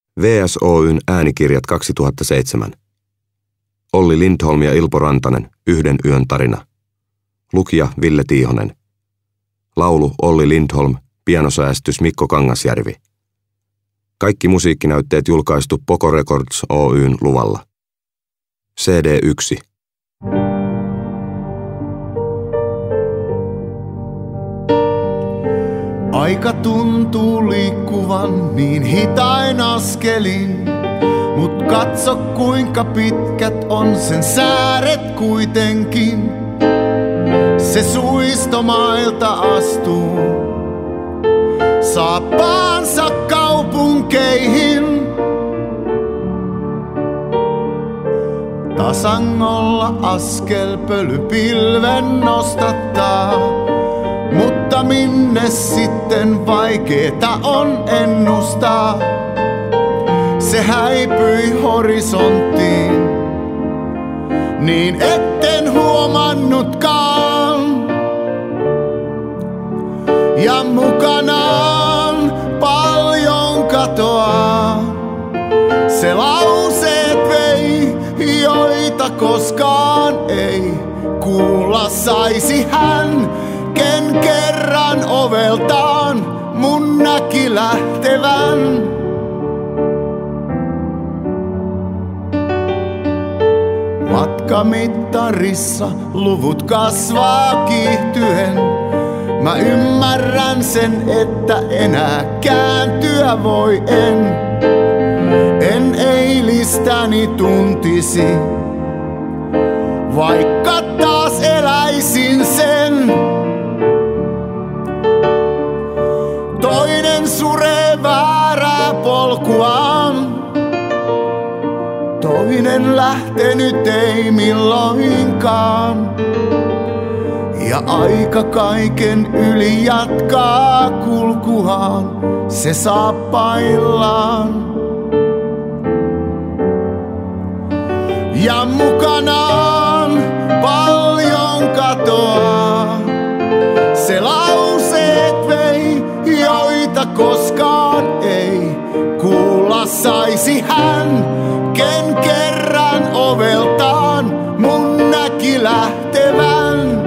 VSOY:n äänikirjat 2007. Olli Lindholm ja Ilpo Rantanen, Yhden yön tarina. Lukija Ville Tiihonen. Laulu Olli Lindholm, pianosäästys Mikko Kangasjärvi. Kaikki musiikkinäytteet julkaistu Poco Records Oyn luvalla. CD 1. Aika tuntuu liikkuvan niin hitain askelin, mut katso kuinka pitkät on sen sääret kuitenkin. Se suistomailta astuu saappaansa kaupunkeihin. Tasangolla askel pölypilven nostattaa, mutta minne sitten vaikeeta on ennustaa. Se häipyi horisonttiin, niin etten huomannutkaan. Ja mukanaan paljon katoaa. Se lauseet vei, joita koskaan ei kuulla saisi hän. Ken kerran oveltaan mun näki lähtevän. Matkamittarissa luvut kasvaa kiihtyen. Mä ymmärrän sen, että enää kääntyä voi en. En eilistäni tuntisi, vaikka taas eläisin sen. Toinen suree väärää polkuaan, toinen lähtenyt ei milloinkaan. Ja aika kaiken yli jatkaa kulkuaan, se saappaillaan. Ja mukanaan paljon katoaa. Se lauseet vei, joita koskaan ei kuulla saisi hän. Ken kerran oveltaan mun näki lähtevän.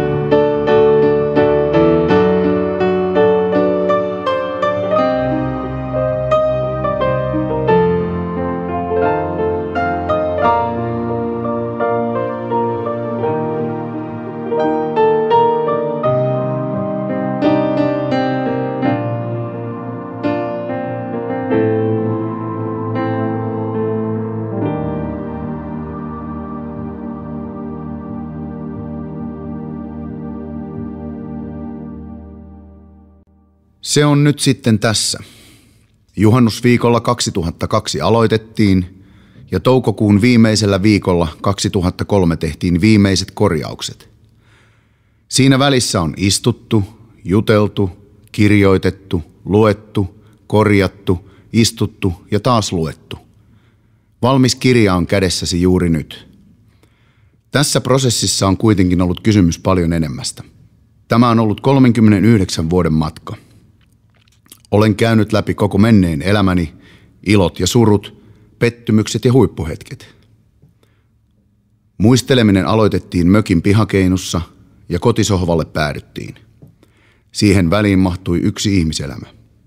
Se on nyt sitten tässä. Juhannusviikolla 2002 aloitettiin ja toukokuun viimeisellä viikolla 2003 tehtiin viimeiset korjaukset. Siinä välissä on istuttu, juteltu, kirjoitettu, luettu, korjattu, istuttu ja taas luettu. Valmis kirja on kädessäsi juuri nyt. Tässä prosessissa on kuitenkin ollut kysymys paljon enemmästä. Tämä on ollut 39 vuoden matka. Olen käynyt läpi koko menneen elämäni, ilot ja surut, pettymykset ja huippuhetket. Muisteleminen aloitettiin mökin pihakeinussa ja kotisohvalle päädyttiin. Siihen väliin mahtui yksi ihmiselämä.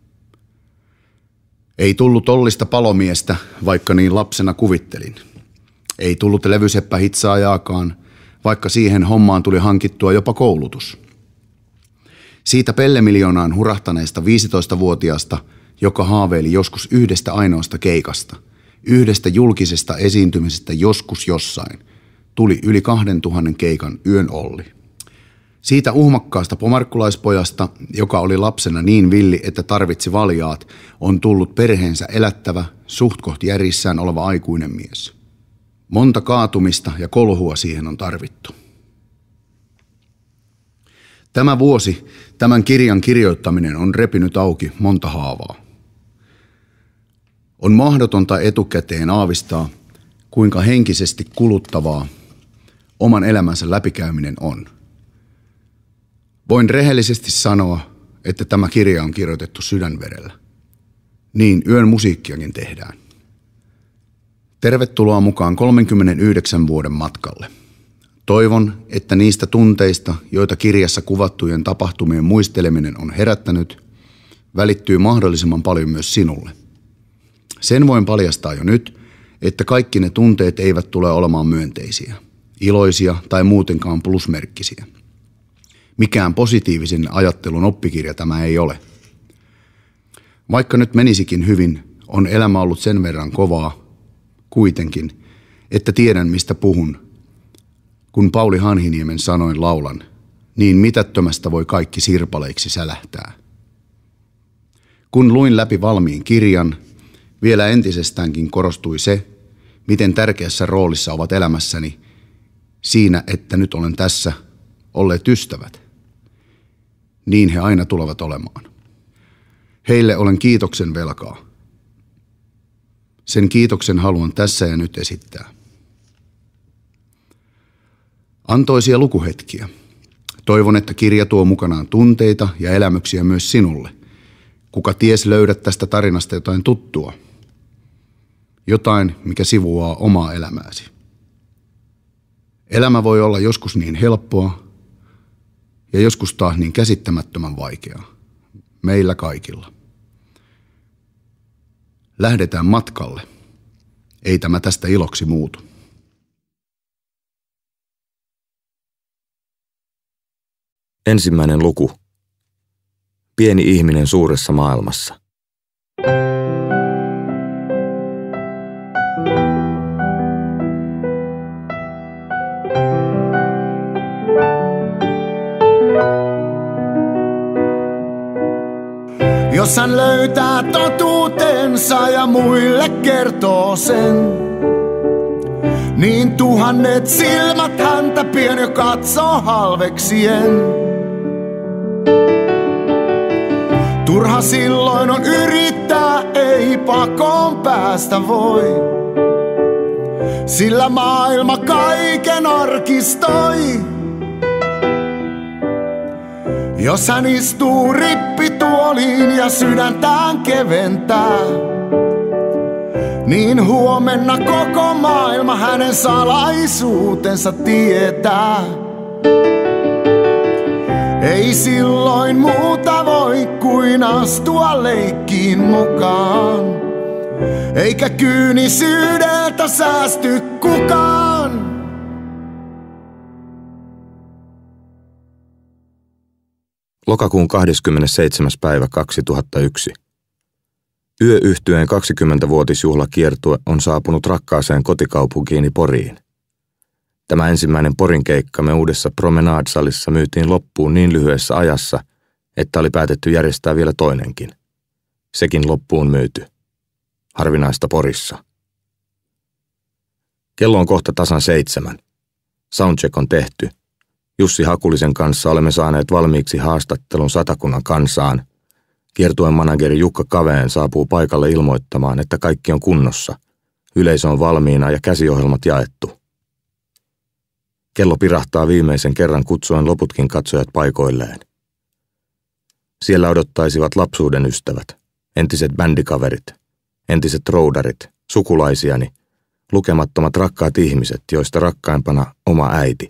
Ei tullut Ollista palomiestä, vaikka niin lapsena kuvittelin. Ei tullut levyseppä-hitsaajaakaan, vaikka siihen hommaan tuli hankittua jopa koulutus. Siitä pellemiljoonaan hurahtaneesta 15-vuotiaasta, joka haaveili joskus yhdestä ainoasta keikasta, yhdestä julkisesta esiintymisestä joskus jossain, tuli yli 2000 keikan yön Olli. Siitä uhmakkaasta pomarkkulaispojasta, joka oli lapsena niin villi, että tarvitsi valjaat, on tullut perheensä elättävä, suhtkoht järjissään oleva aikuinen mies. Monta kaatumista ja kolhua siihen on tarvittu. Tämä vuosi, tämän kirjan kirjoittaminen on repinyt auki monta haavaa. On mahdotonta etukäteen aavistaa, kuinka henkisesti kuluttavaa oman elämänsä läpikäyminen on. Voin rehellisesti sanoa, että tämä kirja on kirjoitettu sydänverellä. Niin yön musiikkiakin tehdään. Tervetuloa mukaan 39 vuoden matkalle. Toivon, että niistä tunteista, joita kirjassa kuvattujen tapahtumien muisteleminen on herättänyt, välittyy mahdollisimman paljon myös sinulle. Sen voin paljastaa jo nyt, että kaikki ne tunteet eivät tule olemaan myönteisiä, iloisia tai muutenkaan plusmerkkisiä. Mikään positiivisen ajattelun oppikirja tämä ei ole. Vaikka nyt menisikin hyvin, on elämä ollut sen verran kovaa kuitenkin, että tiedän mistä puhun. Kun Pauli Hanhiniemen sanoin laulan, niin mitättömästä voi kaikki sirpaleiksi sälähtää. Kun luin läpi valmiin kirjan, vielä entisestäänkin korostui se, miten tärkeässä roolissa ovat elämässäni siinä, että nyt olen tässä, olleet ystävät. Niin he aina tulevat olemaan. Heille olen kiitoksen velkaa. Sen kiitoksen haluan tässä ja nyt esittää. Antoisia lukuhetkiä. Toivon, että kirja tuo mukanaan tunteita ja elämyksiä myös sinulle. Kuka ties löydät tästä tarinasta jotain tuttua. Jotain, mikä sivuaa omaa elämääsi. Elämä voi olla joskus niin helppoa ja joskus taas niin käsittämättömän vaikeaa. Meillä kaikilla. Lähdetään matkalle. Ei tämä tästä iloksi muutu. Ensimmäinen luku. Pieni ihminen suuressa maailmassa. Jos hän löytää totuutensa ja muille kertoo sen, niin tuhannet silmät häntä pian jo katsoo halveksien. Turha silloin on yrittää, ei pakoon päästä voi, sillä maailma kaiken arkistoi. Jos hän istuu rippituoliin ja sydäntään keventää, niin huomenna koko maailma hänen salaisuutensa tietää. Ei silloin muuta voi kuin astua leikkiin mukaan, eikä kyynisyydeltä säästy kukaan. Lokakuun 27. päivä 2001. Yöyhtyeen 20-vuotisjuhlakiertue on saapunut rakkaaseen kotikaupunkiini Poriin. Tämä ensimmäinen Porin keikkamme uudessa Promenade-salissa myytiin loppuun niin lyhyessä ajassa, että oli päätetty järjestää vielä toinenkin. Sekin loppuun myyty. Harvinaista Porissa. Kello on kohta tasan 7. Soundcheck on tehty. Jussi Hakulisen kanssa olemme saaneet valmiiksi haastattelun Satakunnan kansaan. Kiertueen manageri Jukka Kaveen saapuu paikalle ilmoittamaan, että kaikki on kunnossa. Yleisö on valmiina ja käsiohjelmat jaettu. Kello pirahtaa viimeisen kerran kutsuen loputkin katsojat paikoilleen. Siellä odottaisivat lapsuuden ystävät, entiset bändikaverit, entiset roudarit, sukulaisiani, lukemattomat rakkaat ihmiset, joista rakkaimpana oma äiti.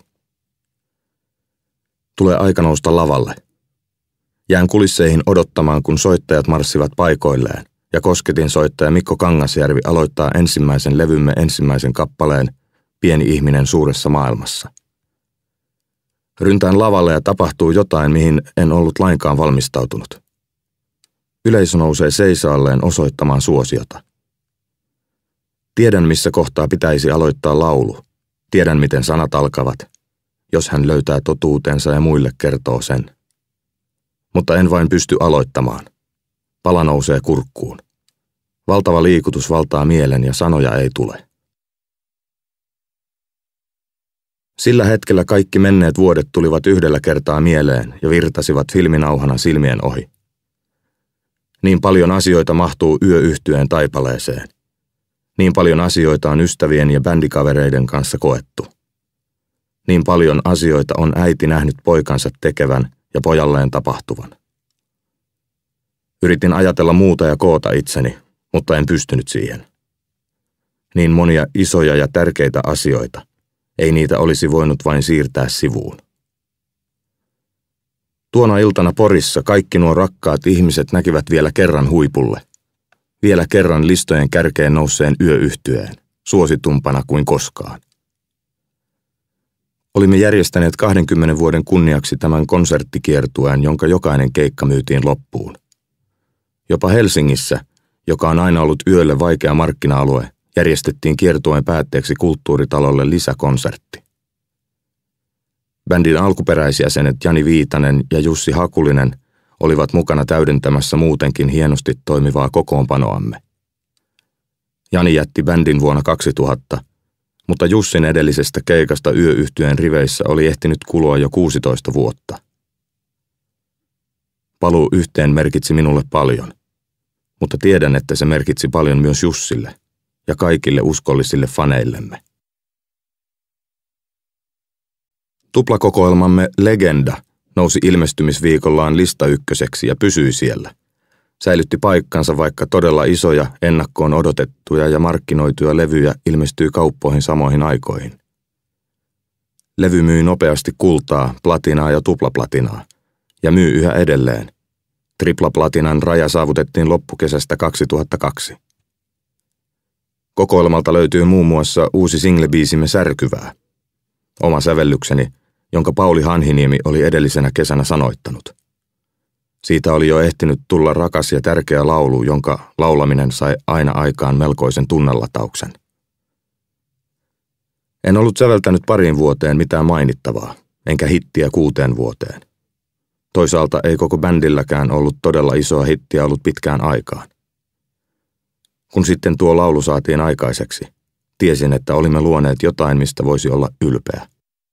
Tulee aika nousta lavalle. Jään kulisseihin odottamaan, kun soittajat marssivat paikoilleen, ja Kosketin soittaja Mikko Kangasjärvi aloittaa ensimmäisen levymme ensimmäisen kappaleen Pieni ihminen suuressa maailmassa. Ryntään lavalle ja tapahtuu jotain, mihin en ollut lainkaan valmistautunut. Yleisö nousee seisaalleen osoittamaan suosiota. Tiedän, missä kohtaa pitäisi aloittaa laulu. Tiedän, miten sanat alkavat, jos hän löytää totuutensa ja muille kertoo sen. Mutta en vain pysty aloittamaan. Pala nousee kurkkuun. Valtava liikutus valtaa mielen ja sanoja ei tule. Sillä hetkellä kaikki menneet vuodet tulivat yhdellä kertaa mieleen ja virtasivat filminauhana silmien ohi. Niin paljon asioita mahtuu yöyhtyeen taipaleeseen. Niin paljon asioita on ystävien ja bändikavereiden kanssa koettu. Niin paljon asioita on äiti nähnyt poikansa tekevän ja pojalleen tapahtuvan. Yritin ajatella muuta ja koota itseni, mutta en pystynyt siihen. niin monia isoja ja tärkeitä asioita. Ei niitä olisi voinut vain siirtää sivuun. Tuona iltana Porissa kaikki nuo rakkaat ihmiset näkivät vielä kerran huipulle. Vielä kerran listojen kärkeen nousseen yöyhtyeen, suositumpana kuin koskaan. Olimme järjestäneet 20 vuoden kunniaksi tämän konserttikiertueen, jonka jokainen keikka myytiin loppuun. Jopa Helsingissä, joka on aina ollut yölle vaikea markkina-alue, järjestettiin kiertueen päätteeksi Kulttuuritalolle lisäkonsertti. Bändin alkuperäisjäsenet Jani Viitanen ja Jussi Hakulinen olivat mukana täydentämässä muutenkin hienosti toimivaa kokoonpanoamme. Jani jätti bändin vuonna 2000, mutta Jussin edellisestä keikasta yöyhtyeen riveissä oli ehtinyt kulua jo 16 vuotta. Paluu yhteen merkitsi minulle paljon, mutta tiedän, että se merkitsi paljon myös Jussille ja kaikille uskollisille faneillemme. Tuplakokoelmamme Legenda nousi ilmestymisviikollaan listaykköseksi ja pysyi siellä. Säilytti paikkansa, vaikka todella isoja, ennakkoon odotettuja ja markkinoituja levyjä ilmestyi kauppoihin samoihin aikoihin. Levy myi nopeasti kultaa, platinaa ja tuplaplatinaa, ja myy yhä edelleen. Triplaplatinan raja saavutettiin loppukesästä 2002. Kokoelmalta löytyy muun muassa uusi singlebiisimme Särkyvää. Oma sävellykseni, jonka Pauli Hanhiniemi oli edellisenä kesänä sanoittanut. Siitä oli jo ehtinyt tulla rakas ja tärkeä laulu, jonka laulaminen sai aina aikaan melkoisen tunnelatauksen. En ollut säveltänyt pariin vuoteen mitään mainittavaa, enkä hittiä 6 vuoteen. Toisaalta ei koko bändilläkään ollut todella isoa hittiä ollut pitkään aikaan. Kun sitten tuo laulu saatiin aikaiseksi, tiesin, että olimme luoneet jotain, mistä voisi olla ylpeä.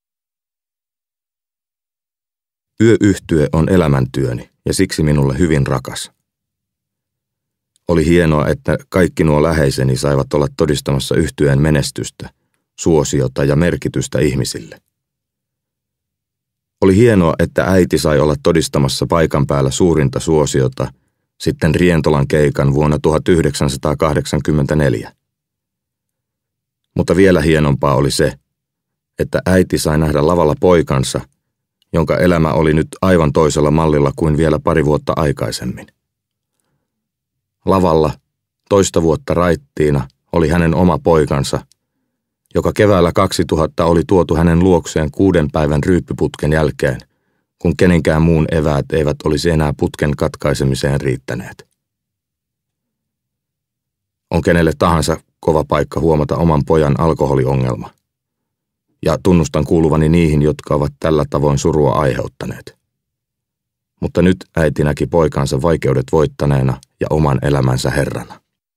Yöyhtye on elämäntyöni ja siksi minulle hyvin rakas. Oli hienoa, että kaikki nuo läheiseni saivat olla todistamassa yhtyeen menestystä, suosiota ja merkitystä ihmisille. Oli hienoa, että äiti sai olla todistamassa paikan päällä suurinta suosiota sitten Rientolan keikan vuonna 1984. Mutta vielä hienompaa oli se, että äiti sai nähdä lavalla poikansa, jonka elämä oli nyt aivan toisella mallilla kuin vielä 2 vuotta aikaisemmin. Lavalla, 2 vuotta raittiina, oli hänen oma poikansa, joka keväällä 2000 oli tuotu hänen luokseen 6 päivän ryyppyputken jälkeen, kun kenenkään muun eväät eivät olisi enää putken katkaisemiseen riittäneet. On kenelle tahansa kova paikka huomata oman pojan alkoholiongelma. Ja tunnustan kuuluvani niihin, jotka ovat tällä tavoin surua aiheuttaneet. Mutta nyt äiti näki poikansa vaikeudet voittaneena ja oman elämänsä herrana.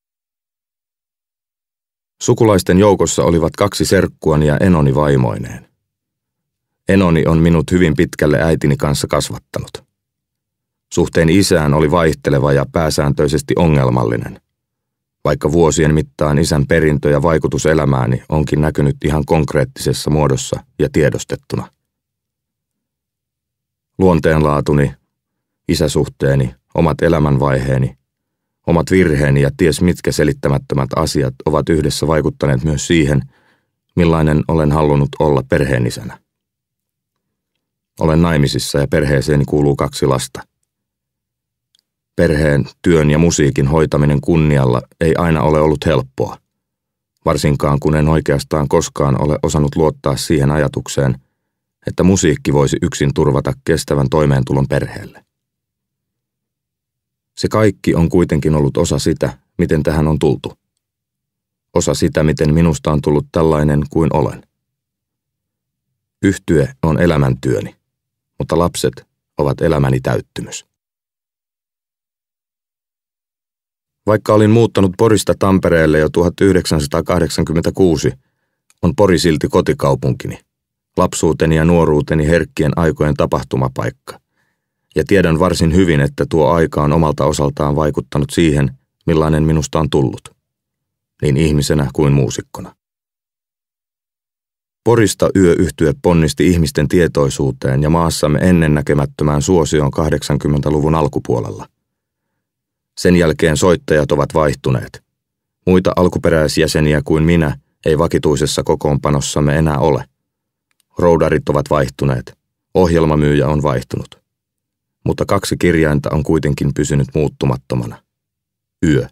Sukulaisten joukossa olivat 2 serkkuani ja enoni vaimoineen. Enoni on minut hyvin pitkälle äitini kanssa kasvattanut. Suhteeni isään oli vaihteleva ja pääsääntöisesti ongelmallinen, vaikka vuosien mittaan isän perintö ja vaikutus elämääni onkin näkynyt ihan konkreettisessa muodossa ja tiedostettuna. Luonteenlaatuni, isäsuhteeni, omat elämänvaiheeni, omat virheeni ja ties mitkä selittämättömät asiat ovat yhdessä vaikuttaneet myös siihen, millainen olen halunnut olla perheenisänä. Olen naimisissa ja perheeseeni kuuluu 2 lasta. Perheen, työn ja musiikin hoitaminen kunnialla ei aina ole ollut helppoa, varsinkaan kun en oikeastaan koskaan ole osannut luottaa siihen ajatukseen, että musiikki voisi yksin turvata kestävän toimeentulon perheelle. Se kaikki on kuitenkin ollut osa sitä, miten tähän on tultu. Osa sitä, miten minusta on tullut tällainen kuin olen. Yhtye on elämäntyöni, mutta lapset ovat elämäni täyttymys. Vaikka olin muuttanut Porista Tampereelle jo 1986, on Pori silti kotikaupunkini, lapsuuteni ja nuoruuteni herkkien aikojen tapahtumapaikka. Ja tiedän varsin hyvin, että tuo aika on omalta osaltaan vaikuttanut siihen, millainen minusta on tullut, niin ihmisenä kuin muusikkona. Porista yöyhtye ponnisti ihmisten tietoisuuteen ja maassamme ennennäkemättömään suosioon 80-luvun alkupuolella. Sen jälkeen soittajat ovat vaihtuneet. Muita alkuperäisjäseniä kuin minä ei vakituisessa kokoonpanossamme enää ole. Roudarit ovat vaihtuneet, ohjelmamyyjä on vaihtunut. Mutta 2 kirjainta on kuitenkin pysynyt muuttumattomana. Yö.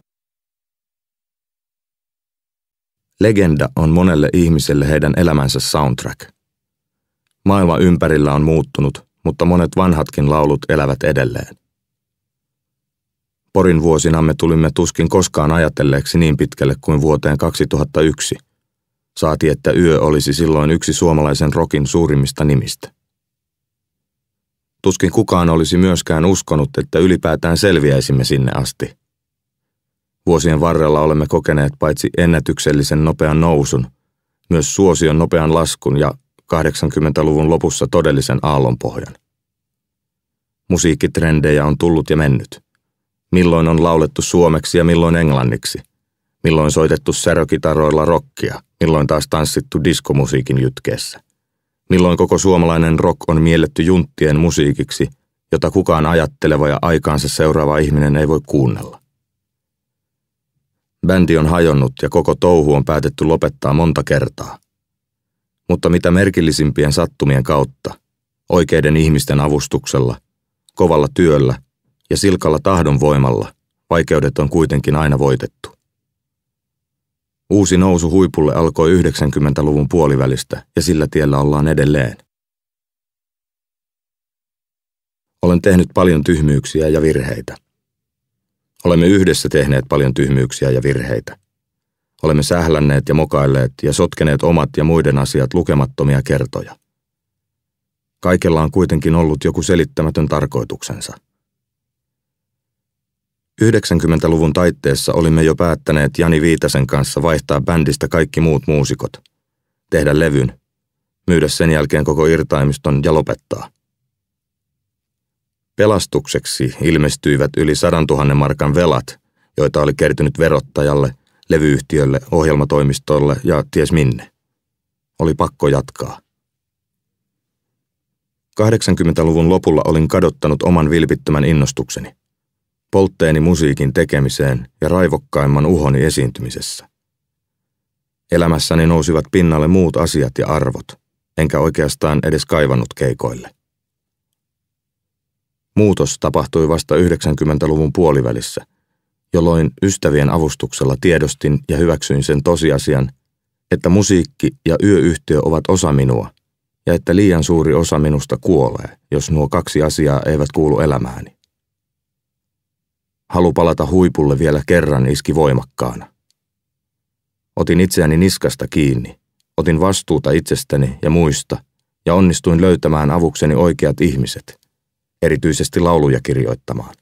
Legenda on monelle ihmiselle heidän elämänsä soundtrack. Maailma ympärillä on muuttunut, mutta monet vanhatkin laulut elävät edelleen. Porin vuosinamme tulimme tuskin koskaan ajatelleeksi niin pitkälle kuin vuoteen 2001. Saati, että Yö olisi silloin yksi suomalaisen rockin suurimmista nimistä. Tuskin kukaan olisi myöskään uskonut, että ylipäätään selviäisimme sinne asti. Vuosien varrella olemme kokeneet paitsi ennätyksellisen nopean nousun, myös suosion nopean laskun ja 80-luvun lopussa todellisen aallonpohjan. Musiikkitrendejä on tullut ja mennyt. Milloin on laulettu suomeksi ja milloin englanniksi. Milloin soitettu särökitaroilla rockia, milloin taas tanssittu diskomusiikin jytkeessä. Milloin koko suomalainen rock on mielletty junttien musiikiksi, jota kukaan ajatteleva ja aikaansa seuraava ihminen ei voi kuunnella. Bändi on hajonnut ja koko touhu on päätetty lopettaa monta kertaa. Mutta mitä merkillisimpien sattumien kautta, oikeiden ihmisten avustuksella, kovalla työllä ja silkalla tahdonvoimalla vaikeudet on kuitenkin aina voitettu. Uusi nousu huipulle alkoi 90-luvun puolivälistä ja sillä tiellä ollaan edelleen. Olen tehnyt paljon tyhmyyksiä ja virheitä. Olemme yhdessä tehneet paljon tyhmyyksiä ja virheitä. Olemme sählänneet ja mokailleet ja sotkeneet omat ja muiden asiat lukemattomia kertoja. Kaikella on kuitenkin ollut joku selittämätön tarkoituksensa. 90-luvun taitteessa olimme jo päättäneet Jani Viitasen kanssa vaihtaa bändistä kaikki muut muusikot, tehdä levyn, myydä sen jälkeen koko irtaimiston ja lopettaa. Pelastukseksi ilmestyivät yli 100 000 markan velat, joita oli kertynyt verottajalle, levyyhtiölle, ohjelmatoimistolle ja ties minne. Oli pakko jatkaa. 80-luvun lopulla olin kadottanut oman vilpittömän innostukseni, poltteeni musiikin tekemiseen ja raivokkaimman uhoni esiintymisessä. Elämässäni nousivat pinnalle muut asiat ja arvot, enkä oikeastaan edes kaivannut keikoille. Muutos tapahtui vasta 90-luvun puolivälissä, jolloin ystävien avustuksella tiedostin ja hyväksyin sen tosiasian, että musiikki ja yöyhtiö ovat osa minua ja että liian suuri osa minusta kuolee, jos nuo 2 asiaa eivät kuulu elämääni. Halu palata huipulle vielä kerran iski voimakkaana. Otin itseäni niskasta kiinni, otin vastuuta itsestäni ja muista ja onnistuin löytämään avukseni oikeat ihmiset, erityisesti lauluja kirjoittamaan.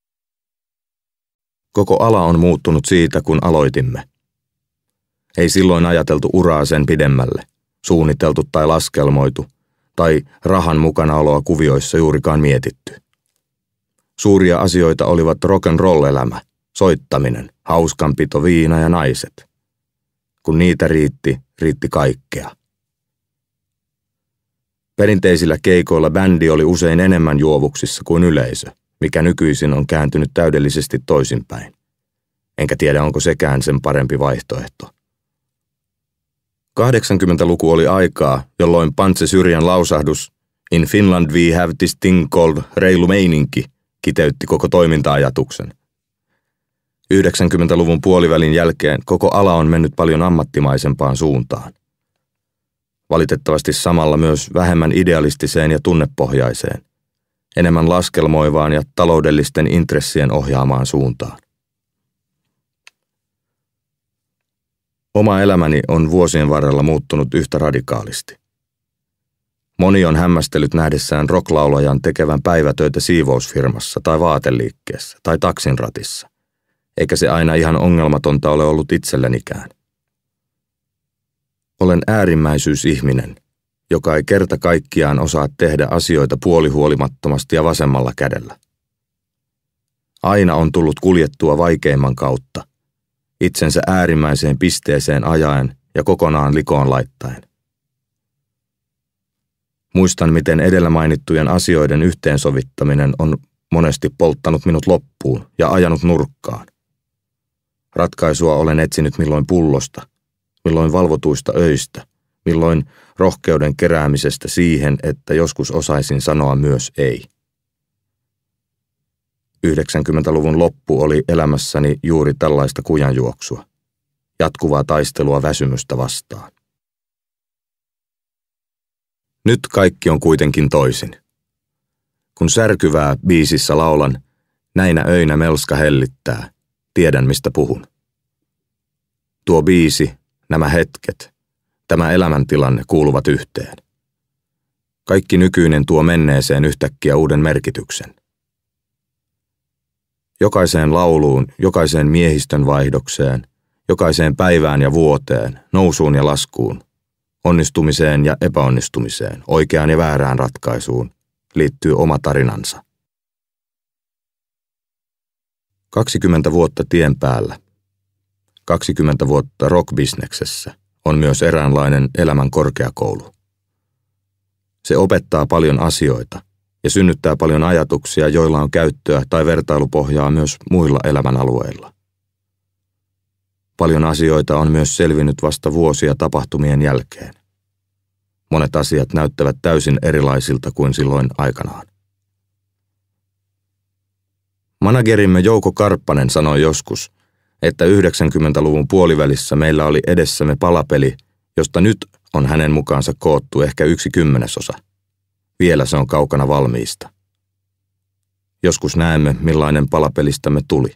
Koko ala on muuttunut siitä, kun aloitimme. Ei silloin ajateltu uraa sen pidemmälle, suunniteltu tai laskelmoitu, tai rahan mukanaoloa kuvioissa juurikaan mietitty. Suuria asioita olivat rock'n'roll-elämä, soittaminen, hauskanpito, viina ja naiset. Kun niitä riitti kaikkea. Perinteisillä keikoilla bändi oli usein enemmän juovuksissa kuin yleisö, mikä nykyisin on kääntynyt täydellisesti toisinpäin. Enkä tiedä, onko sekään sen parempi vaihtoehto. 80-luku oli aikaa, jolloin Pantse Syrjän lausahdus "In Finland we have this thing called reilu meininki" kiteytti koko toiminta-ajatuksen. 90-luvun puolivälin jälkeen koko ala on mennyt paljon ammattimaisempaan suuntaan. Valitettavasti samalla myös vähemmän idealistiseen ja tunnepohjaiseen, enemmän laskelmoivaan ja taloudellisten intressien ohjaamaan suuntaan. Oma elämäni on vuosien varrella muuttunut yhtä radikaalisti. Moni on hämmästellyt nähdessään rocklaulajan tekevän päivätöitä siivousfirmassa tai vaateliikkeessä tai taksinratissa, eikä se aina ihan ongelmatonta ole ollut itsellänikään. Olen äärimmäisyysihminen, joka ei kerta kaikkiaan osaa tehdä asioita puolihuolimattomasti ja vasemmalla kädellä. Aina on tullut kuljettua vaikeimman kautta, itsensä äärimmäiseen pisteeseen ajaen ja kokonaan likoon laittaen. Muistan, miten edellä mainittujen asioiden yhteensovittaminen on monesti polttanut minut loppuun ja ajanut nurkkaan. Ratkaisua olen etsinyt milloin pullosta, milloin valvotuista öistä, milloin rohkeuden keräämisestä siihen, että joskus osaisin sanoa myös ei. 90-luvun loppu oli elämässäni juuri tällaista kujanjuoksua, jatkuvaa taistelua väsymystä vastaan. Nyt kaikki on kuitenkin toisin. Kun särkyvää biisissä laulan, näinä öinä melska hellittää, tiedän mistä puhun. Tuo biisi, nämä hetket, tämä elämäntilanne kuuluvat yhteen. Kaikki nykyinen tuo menneeseen yhtäkkiä uuden merkityksen. Jokaiseen lauluun, jokaiseen miehistön vaihdokseen, jokaiseen päivään ja vuoteen, nousuun ja laskuun, onnistumiseen ja epäonnistumiseen, oikeaan ja väärään ratkaisuun liittyy oma tarinansa. 20 vuotta tien päällä, 20 vuotta rockbisneksessä on myös eräänlainen elämän korkeakoulu. Se opettaa paljon asioita ja synnyttää paljon ajatuksia, joilla on käyttöä tai vertailupohjaa myös muilla elämänalueilla. Paljon asioita on myös selvinnyt vasta vuosia tapahtumien jälkeen. Monet asiat näyttävät täysin erilaisilta kuin silloin aikanaan. Managerimme Jouko Karppanen sanoi joskus, että 90-luvun puolivälissä meillä oli edessämme palapeli, josta nyt on hänen mukaansa koottu ehkä 1/10. Vielä se on kaukana valmiista. Joskus näemme, millainen palapelistämme tuli.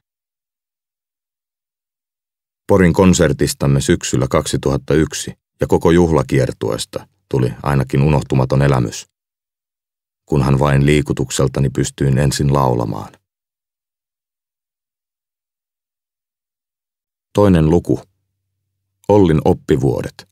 Porin konsertistamme syksyllä 2001 ja koko juhlakiertueesta tuli ainakin unohtumaton elämys, kunhan vain liikutukseltani pystyin ensin laulamaan. Toinen luku. Ollin oppivuodet.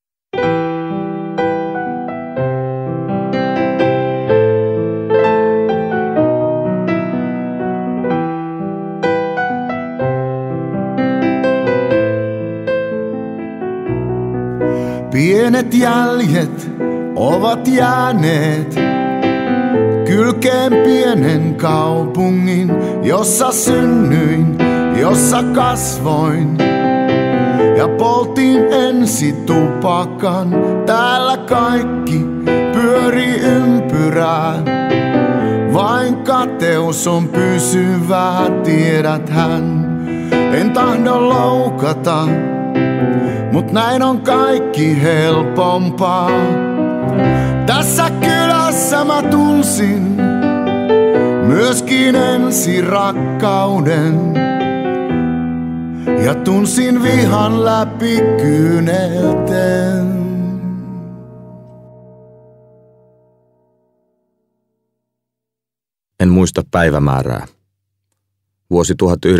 Pienet jäljet ovat jääneet kylkeen pienen kaupungin, jossa synnyin, jossa kasvoin ja poltin ensi tupakan. Täällä kaikki pyörii ympyrää, vain kateus on pysyvää, tiedäthän. En tahdo loukata, mut näin on kaikki helpompaa. Tässä kylässä mä tunsin myöskin ensirakkauden ja tunsin vihan läpi kyynelten. En muista päivämäärää. Vuosi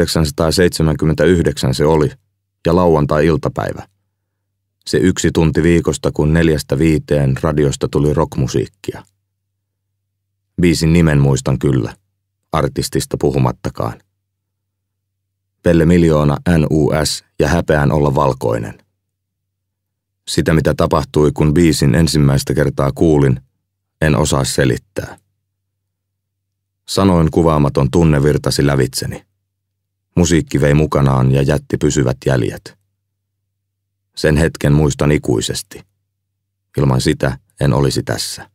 1979 se oli, ja lauantai-iltapäivä. Se 1 tunti viikosta, kun 4–5 radiosta tuli rockmusiikkia. Biisin nimen muistan kyllä, artistista puhumattakaan. Pelle Miljoona NUS ja Häpeän olla valkoinen. Sitä, mitä tapahtui, kun biisin ensimmäistä kertaa kuulin, en osaa selittää. Sanoin kuvaamaton tunne virtasi lävitseni. Musiikki vei mukanaan ja jätti pysyvät jäljet. Sen hetken muistan ikuisesti. Ilman sitä en olisi tässä.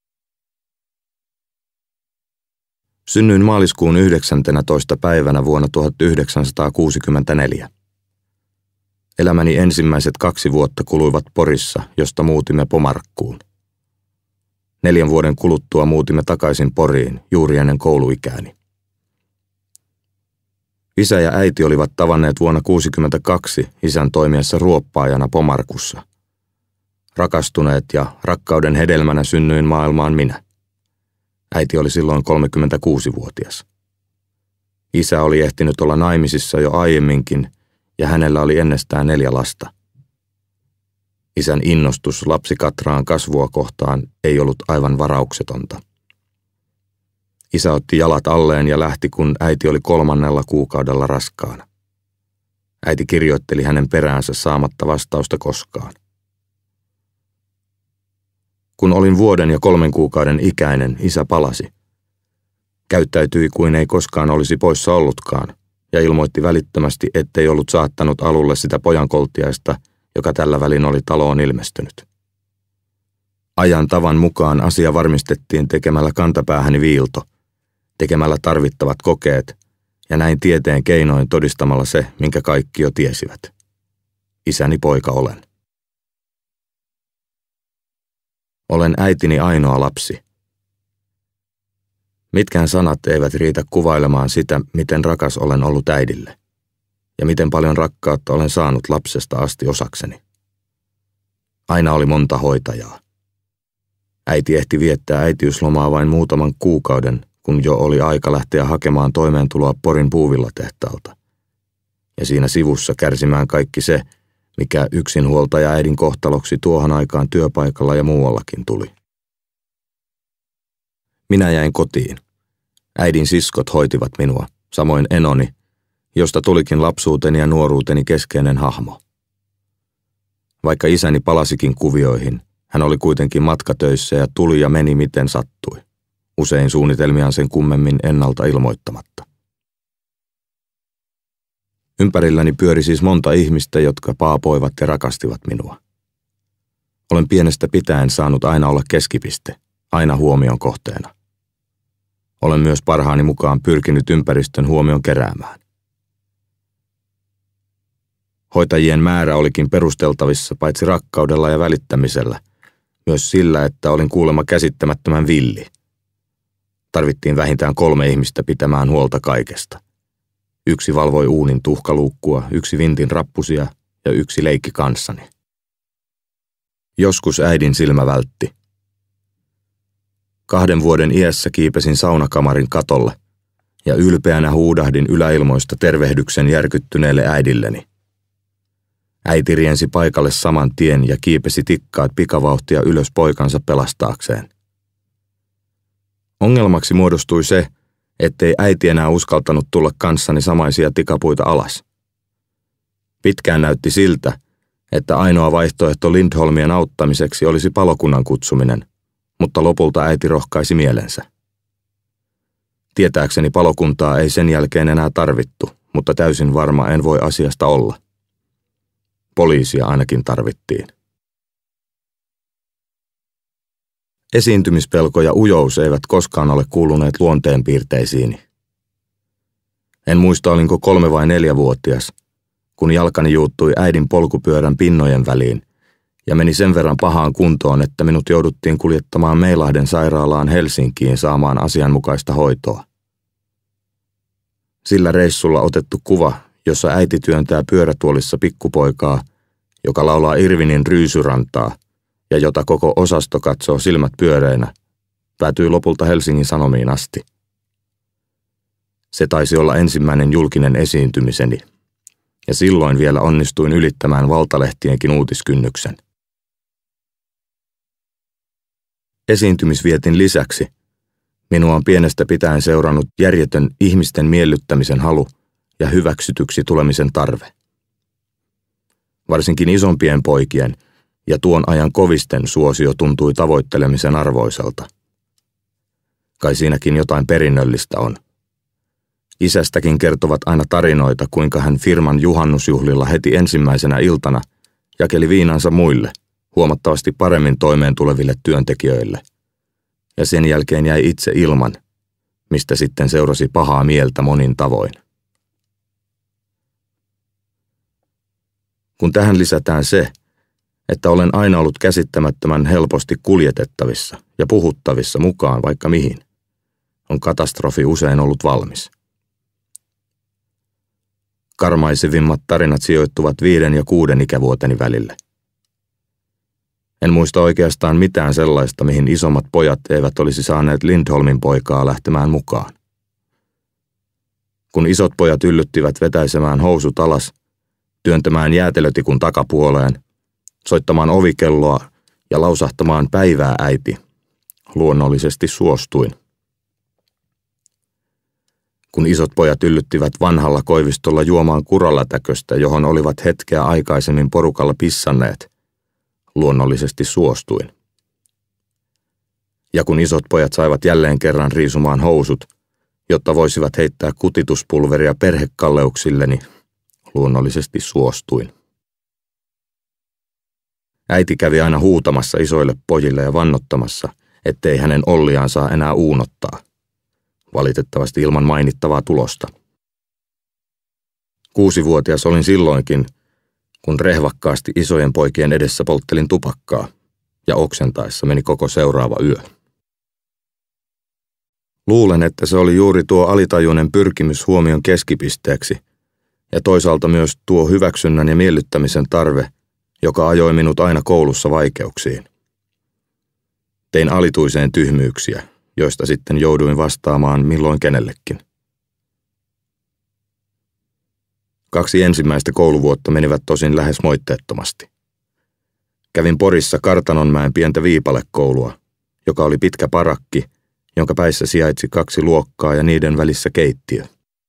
Synnyin maaliskuun 19. päivänä vuonna 1964. Elämäni ensimmäiset 2 vuotta kuluivat Porissa, josta muutimme Pomarkkuun. 4 vuoden kuluttua muutimme takaisin Poriin juuri ennen kouluikääni. Isä ja äiti olivat tavanneet vuonna 1962 isän toimiessa ruoppaajana Pomarkussa. Rakastuneet ja rakkauden hedelmänä synnyin maailmaan minä. Äiti oli silloin 36-vuotias. Isä oli ehtinyt olla naimisissa jo aiemminkin ja hänellä oli ennestään 4 lasta. Isän innostus lapsi Katraan kasvua kohtaan ei ollut aivan varauksetonta. Isä otti jalat alleen ja lähti, kun äiti oli 3. kuukaudella raskaana. Äiti kirjoitteli hänen peräänsä saamatta vastausta koskaan. Kun olin 1 vuoden ja 3 kuukauden ikäinen, isä palasi. Käyttäytyi kuin ei koskaan olisi poissa ollutkaan ja ilmoitti välittömästi, ettei ollut saattanut alulle sitä pojankolttiaista, joka tällä välin oli taloon ilmestynyt. Ajan tavan mukaan asia varmistettiin tekemällä kantapäähäni viilto, tekemällä tarvittavat kokeet ja näin tieteen keinoin todistamalla se, minkä kaikki jo tiesivät. Isäni poika olen. Olen äitini ainoa lapsi. Mitkään sanat eivät riitä kuvailemaan sitä, miten rakas olen ollut äidille ja miten paljon rakkautta olen saanut lapsesta asti osakseni. Aina oli monta hoitajaa. Äiti ehti viettää äitiyslomaa vain muutaman kuukauden, kun jo oli aika lähteä hakemaan toimeentuloa Porin puuvillatehtaalta. Ja siinä sivussa kärsimään kaikki se, mikä yksinhuoltaja äidin kohtaloksi tuohon aikaan työpaikalla ja muuallakin tuli. Minä jäin kotiin. Äidin siskot hoitivat minua, samoin enoni, josta tulikin lapsuuteni ja nuoruuteni keskeinen hahmo. Vaikka isäni palasikin kuvioihin, hän oli kuitenkin matkatöissä ja tuli ja meni miten sattui, usein suunnitelmiaan sen kummemmin ennalta ilmoittamatta. Ympärilläni pyöri siis monta ihmistä, jotka paapoivat ja rakastivat minua. Olen pienestä pitäen saanut aina olla keskipiste, aina huomion kohteena. Olen myös parhaani mukaan pyrkinyt ympäristön huomion keräämään. Hoitajien määrä olikin perusteltavissa paitsi rakkaudella ja välittämisellä, myös sillä, että olin kuulemma käsittämättömän villi. Tarvittiin vähintään 3 ihmistä pitämään huolta kaikesta. 1 valvoi uunin tuhkaluukkua, 1 vintin rappusia ja 1 leikki kanssani. Joskus äidin silmä vältti. 2 vuoden iässä kiipesin saunakamarin katolle ja ylpeänä huudahdin yläilmoista tervehdyksen järkyttyneelle äidilleni. Äiti riensi paikalle saman tien ja kiipesi tikkaat pikavauhtia ylös poikansa pelastaakseen. Ongelmaksi muodostui se, ettei äiti enää uskaltanut tulla kanssani samaisia tikapuita alas. Pitkään näytti siltä, että ainoa vaihtoehto Lindholmien auttamiseksi olisi palokunnan kutsuminen, mutta lopulta äiti rohkaisi mielensä. Tietääkseni palokuntaa ei sen jälkeen enää tarvittu, mutta täysin varma en voi asiasta olla. Poliisia ainakin tarvittiin. Esiintymispelko ja ujous eivät koskaan ole kuuluneet luonteenpiirteisiini. En muista olinko 3 vai 4-vuotias, kun jalkani juuttui äidin polkupyörän pinnojen väliin ja meni sen verran pahaan kuntoon, että minut jouduttiin kuljettamaan Meilahden sairaalaan Helsinkiin saamaan asianmukaista hoitoa. Sillä reissulla otettu kuva, jossa äiti työntää pyörätuolissa pikkupoikaa, joka laulaa Irvinin Ryysyrantaa ja jota koko osasto katsoo silmät pyöreinä, päätyi lopulta Helsingin Sanomiin asti. Se taisi olla ensimmäinen julkinen esiintymiseni, ja silloin vielä onnistuin ylittämään valtalehtienkin uutiskynnyksen. Esiintymisvietin lisäksi minua on pienestä pitäen seurannut järjetön ihmisten miellyttämisen halu ja hyväksytyksi tulemisen tarve. Varsinkin isompien poikien ja tuon ajan kovisten suosio tuntui tavoittelemisen arvoiselta. Kai siinäkin jotain perinnöllistä on. Isästäkin kertovat aina tarinoita, kuinka hän firman juhannusjuhlilla heti ensimmäisenä iltana jakeli viinansa muille, huomattavasti paremmin toimeen tuleville työntekijöille. Ja sen jälkeen jäi itse ilman, mistä sitten seurasi pahaa mieltä monin tavoin. Kun tähän lisätään se, että olen aina ollut käsittämättömän helposti kuljetettavissa ja puhuttavissa mukaan vaikka mihin, on katastrofi usein ollut valmis. Karmaisevimmat tarinat sijoittuvat 5 ja 6 ikävuoteni välille. En muista oikeastaan mitään sellaista, mihin isommat pojat eivät olisi saaneet Lindholmin poikaa lähtemään mukaan. Kun isot pojat yllyttivät vetäisemään housut alas, työntämään jäätelötikun takapuoleen, soittamaan ovikelloa ja lausahtamaan päivää äiti, luonnollisesti suostuin. Kun isot pojat yllyttivät vanhalla koivistolla juomaan kuralätäköstä, johon olivat hetkeä aikaisemmin porukalla pissanneet, luonnollisesti suostuin. Ja kun isot pojat saivat jälleen kerran riisumaan housut, jotta voisivat heittää kutituspulveria perhekalleuksilleni, luonnollisesti suostuin. Äiti kävi aina huutamassa isoille pojille ja vannottamassa, ettei hänen Olliaan saa enää uunottaa, valitettavasti ilman mainittavaa tulosta. 6-vuotias olin silloinkin, kun rehvakkaasti isojen poikien edessä polttelin tupakkaa, ja oksentaessa meni koko seuraava yö. Luulen, että se oli juuri tuo alitajuinen pyrkimys huomion keskipisteeksi, ja toisaalta myös tuo hyväksynnän ja miellyttämisen tarve, joka ajoi minut aina koulussa vaikeuksiin. Tein alituiseen tyhmyyksiä, joista sitten jouduin vastaamaan milloin kenellekin. 2 ensimmäistä kouluvuotta menivät tosin lähes moitteettomasti. Kävin Porissa Kartanonmäen pientä viipalekoulua, joka oli pitkä parakki, jonka päissä sijaitsi 2 luokkaa ja niiden välissä keittiö.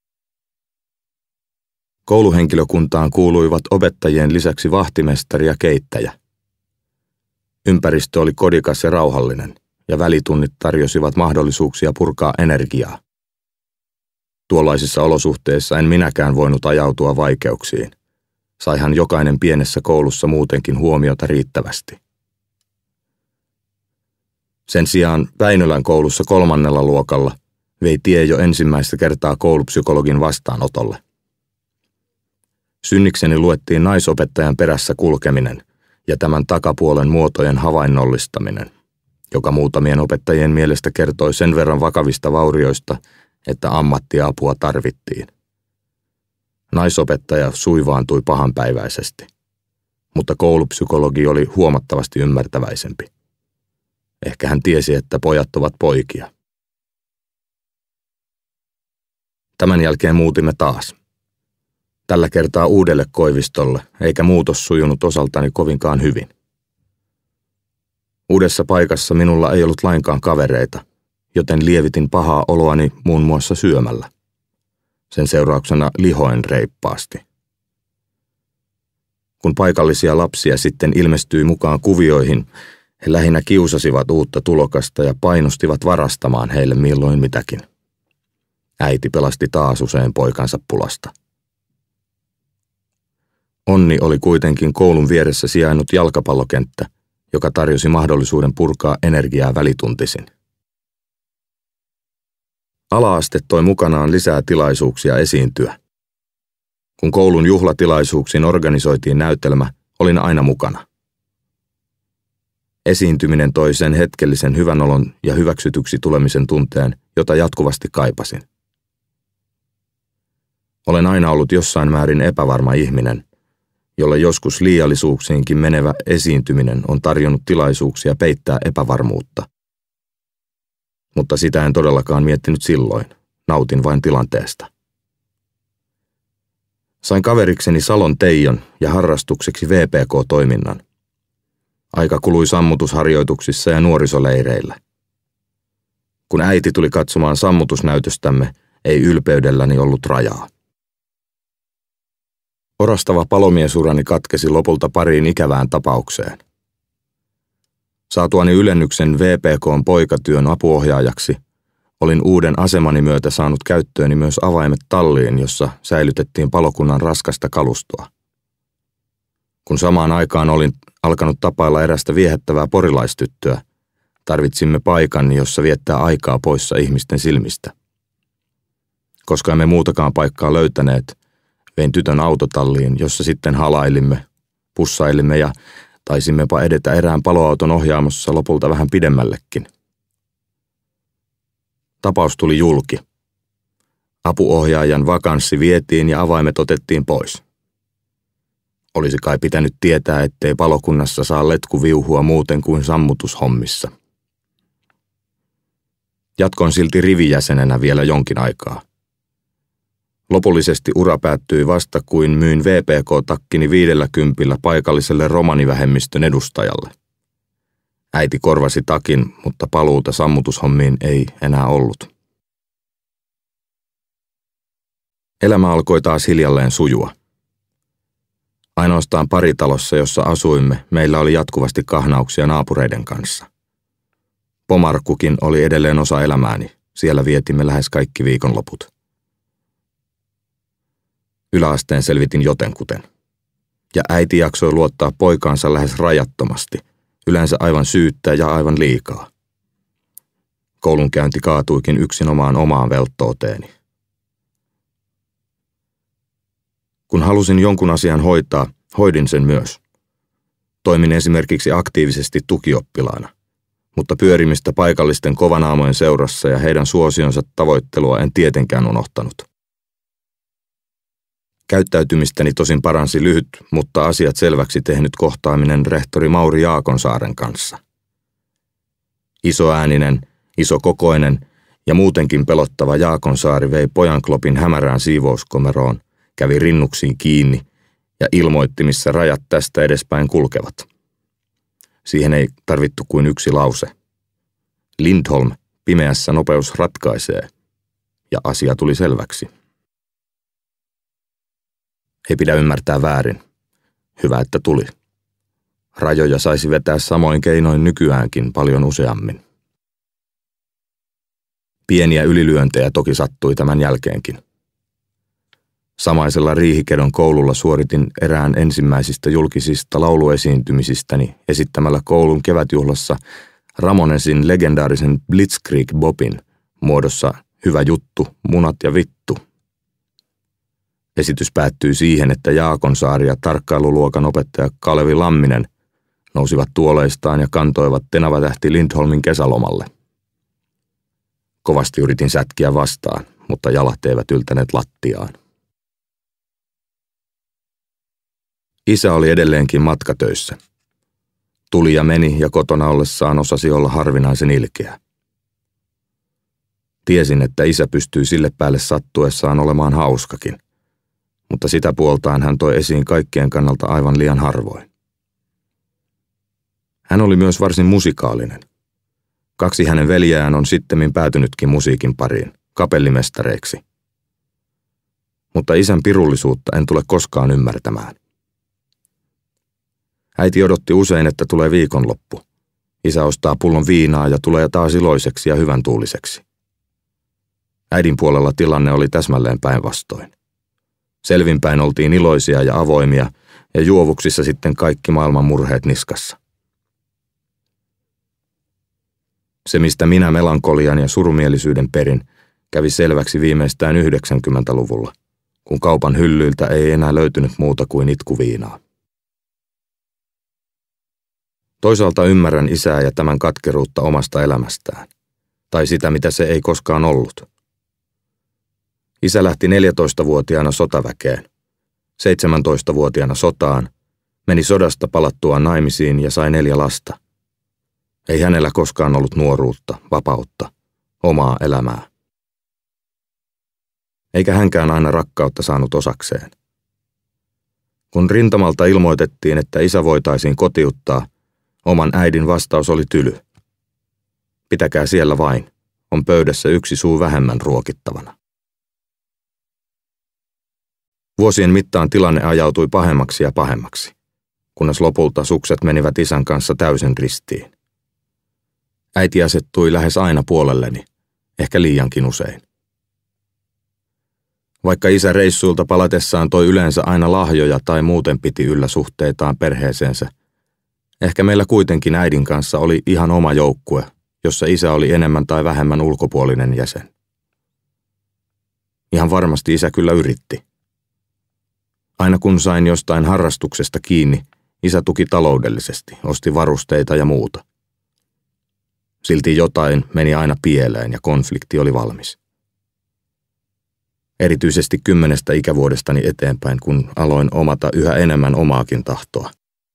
Kouluhenkilökuntaan kuuluivat opettajien lisäksi vahtimestari ja keittäjä. Ympäristö oli kodikas ja rauhallinen, ja välitunnit tarjosivat mahdollisuuksia purkaa energiaa. Tuollaisissa olosuhteissa en minäkään voinut ajautua vaikeuksiin. Saihan jokainen pienessä koulussa muutenkin huomiota riittävästi. Sen sijaan Väinölän koulussa 3. luokalla vei tie jo ensimmäistä kertaa koulupsykologin vastaanotolle. Synnikseni luettiin naisopettajan perässä kulkeminen ja tämän takapuolen muotojen havainnollistaminen, joka muutamien opettajien mielestä kertoi sen verran vakavista vaurioista, että ammattiapua tarvittiin. Naisopettaja suivaantui pahanpäiväisesti, mutta koulupsykologi oli huomattavasti ymmärtäväisempi. Ehkä hän tiesi, että pojat ovat poikia. Tämän jälkeen muutimme taas. Tällä kertaa uudelle Koivistolle, eikä muutos sujunut osaltani kovinkaan hyvin. Uudessa paikassa minulla ei ollut lainkaan kavereita, joten lievitin pahaa oloani muun muassa syömällä. Sen seurauksena lihoin reippaasti. Kun paikallisia lapsia sitten ilmestyi mukaan kuvioihin, he lähinnä kiusasivat uutta tulokasta ja painostivat varastamaan heille milloin mitäkin. Äiti pelasti taas usein poikansa pulasta. Onni oli kuitenkin koulun vieressä sijainnut jalkapallokenttä, joka tarjosi mahdollisuuden purkaa energiaa välituntisin. Ala-aste toi mukanaan lisää tilaisuuksia esiintyä. Kun koulun juhlatilaisuuksiin organisoitiin näytelmä, olin aina mukana. Esiintyminen toi sen hetkellisen hyvänolon ja hyväksytyksi tulemisen tunteen, jota jatkuvasti kaipasin. Olen aina ollut jossain määrin epävarma ihminen, jolle joskus liiallisuuksiinkin menevä esiintyminen on tarjonnut tilaisuuksia peittää epävarmuutta. Mutta sitä en todellakaan miettinyt silloin, nautin vain tilanteesta. Sain kaverikseni Salon Teijon ja harrastukseksi VPK-toiminnan. Aika kului sammutusharjoituksissa ja nuorisoleireillä. Kun äiti tuli katsomaan sammutusnäytöstämme, ei ylpeydelläni ollut rajaa. Orastava palomiesurani katkesi lopulta pariin ikävään tapaukseen. Saatuani ylennyksen VPK:n poikatyön apuohjaajaksi, olin uuden asemani myötä saanut käyttööni myös avaimet talliin, jossa säilytettiin palokunnan raskasta kalustoa. Kun samaan aikaan olin alkanut tapailla erästä viehättävää porilaistyttöä, tarvitsimme paikan, jossa viettää aikaa poissa ihmisten silmistä. Koska emme muutakaan paikkaa löytäneet, vein tytön autotalliin, jossa sitten halailimme, pussailimme ja taisimmepa edetä erään paloauton ohjaamossa lopulta vähän pidemmällekin. Tapaus tuli julki. Apuohjaajan vakanssi vietiin ja avaimet otettiin pois. Olisi kai pitänyt tietää, ettei palokunnassa saa letkuviuhua muuten kuin sammutushommissa. Jatkoin silti rivijäsenenä vielä jonkin aikaa. Lopullisesti ura päättyi vasta, kuin myin VPK-takkini 50 paikalliselle romanivähemmistön edustajalle. Äiti korvasi takin, mutta paluuta sammutushommiin ei enää ollut. Elämä alkoi taas hiljalleen sujua. Ainoastaan paritalossa, jossa asuimme, meillä oli jatkuvasti kahnauksia naapureiden kanssa. Pomarkkukin oli edelleen osa elämääni, Siellä vietimme lähes kaikki viikonloput. Yläasteen selvitin jotenkuten. Ja äiti jaksoi luottaa poikaansa lähes rajattomasti, yleensä aivan syyttä ja aivan liikaa. Koulunkäynti kaatuikin yksinomaan omaan velttouteeni. Kun halusin jonkun asian hoitaa, hoidin sen myös. Toimin esimerkiksi aktiivisesti tukioppilaana, mutta pyörimistä paikallisten kovanaamojen seurassa ja heidän suosionsa tavoittelua en tietenkään unohtanut. Käyttäytymistäni tosin paransi lyhyt, mutta asiat selväksi tehnyt kohtaaminen rehtori Mauri Jaakonsaaren kanssa. Isoääninen, isokokoinen ja muutenkin pelottava Jaakonsaari vei pojanklopin hämärään siivouskomeroon, kävi rinnuksiin kiinni ja ilmoitti, missä rajat tästä edespäin kulkevat. Siihen ei tarvittu kuin yksi lause. Lindholm, pimeässä nopeus ratkaisee, ja asia tuli selväksi. Ei pidä ymmärtää väärin. Hyvä, että tuli. Rajoja saisi vetää samoin keinoin nykyäänkin paljon useammin. Pieniä ylilyöntejä toki sattui tämän jälkeenkin. Samaisella Riihikedon koululla suoritin erään ensimmäisistä julkisista lauluesiintymisistäni esittämällä koulun kevätjuhlassa Ramonesin legendaarisen Blitzkrieg-bopin muodossa Hyvä juttu, munat ja vittu. Esitys päättyi siihen, että Jaakonsaari ja tarkkailuluokan opettaja Kalevi Lamminen nousivat tuoleistaan ja kantoivat Tenava-tähti Lindholmin kesälomalle. Kovasti yritin sätkiä vastaan, mutta jalat eivät yltäneet lattiaan. Isä oli edelleenkin matkatöissä. Tuli ja meni ja kotona ollessaan osasi olla harvinaisen ilkeä. Tiesin, että isä pystyi sille päälle sattuessaan olemaan hauskakin, mutta sitä puoltaan hän toi esiin kaikkien kannalta aivan liian harvoin. Hän oli myös varsin musikaalinen. 2 hänen veljeään on sittemmin päätynytkin musiikin pariin, kapellimestareiksi. Mutta isän pirullisuutta en tule koskaan ymmärtämään. Äiti odotti usein, että tulee viikonloppu. Isä ostaa pullon viinaa ja tulee taas iloiseksi ja hyvän tuuliseksi. Äidin puolella tilanne oli täsmälleen päinvastoin. Selvinpäin oltiin iloisia ja avoimia ja juovuksissa sitten kaikki maailman murheet niskassa. Se, mistä minä melankolian ja surumielisyyden perin, kävi selväksi viimeistään 90-luvulla, kun kaupan hyllyiltä ei enää löytynyt muuta kuin itkuviinaa. Toisaalta ymmärrän isää ja tämän katkeruutta omasta elämästään, tai sitä, mitä se ei koskaan ollut. Isä lähti 14-vuotiaana sotaväkeen, 17-vuotiaana sotaan, meni sodasta palattuaan naimisiin ja sai 4 lasta. Ei hänellä koskaan ollut nuoruutta, vapautta, omaa elämää. Eikä hänkään aina rakkautta saanut osakseen. Kun rintamalta ilmoitettiin, että isä voitaisiin kotiuttaa, oman äidin vastaus oli tyly. Pitäkää siellä vain, on pöydässä 1 suu vähemmän ruokittavana. Vuosien mittaan tilanne ajautui pahemmaksi ja pahemmaksi, kunnes lopulta sukset menivät isän kanssa täysin ristiin. Äiti asettui lähes aina puolelleni, ehkä liiankin usein. Vaikka isä reissuilta palatessaan toi yleensä aina lahjoja tai muuten piti yllä suhteitaan perheeseensä, ehkä meillä kuitenkin äidin kanssa oli ihan oma joukkue, jossa isä oli enemmän tai vähemmän ulkopuolinen jäsen. Ihan varmasti isä kyllä yritti. Aina kun sain jostain harrastuksesta kiinni, isä tuki taloudellisesti, osti varusteita ja muuta. Silti jotain meni aina pieleen ja konflikti oli valmis. Erityisesti 10 ikävuodestani eteenpäin, kun aloin omata yhä enemmän omaakin tahtoa.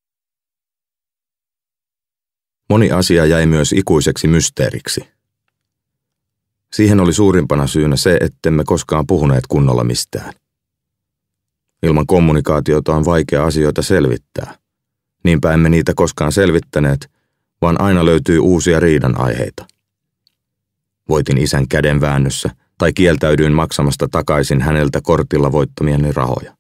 Moni asia jäi myös ikuiseksi mysteeriksi. Siihen oli suurimpana syynä se, ettemme koskaan puhuneet kunnolla mistään. Ilman kommunikaatiota on vaikea asioita selvittää. Niinpä emme niitä koskaan selvittäneet, vaan aina löytyy uusia riidan aiheita. Voitin isän kädenväännössä tai kieltäydyin maksamasta takaisin häneltä kortilla voittamieni rahoja.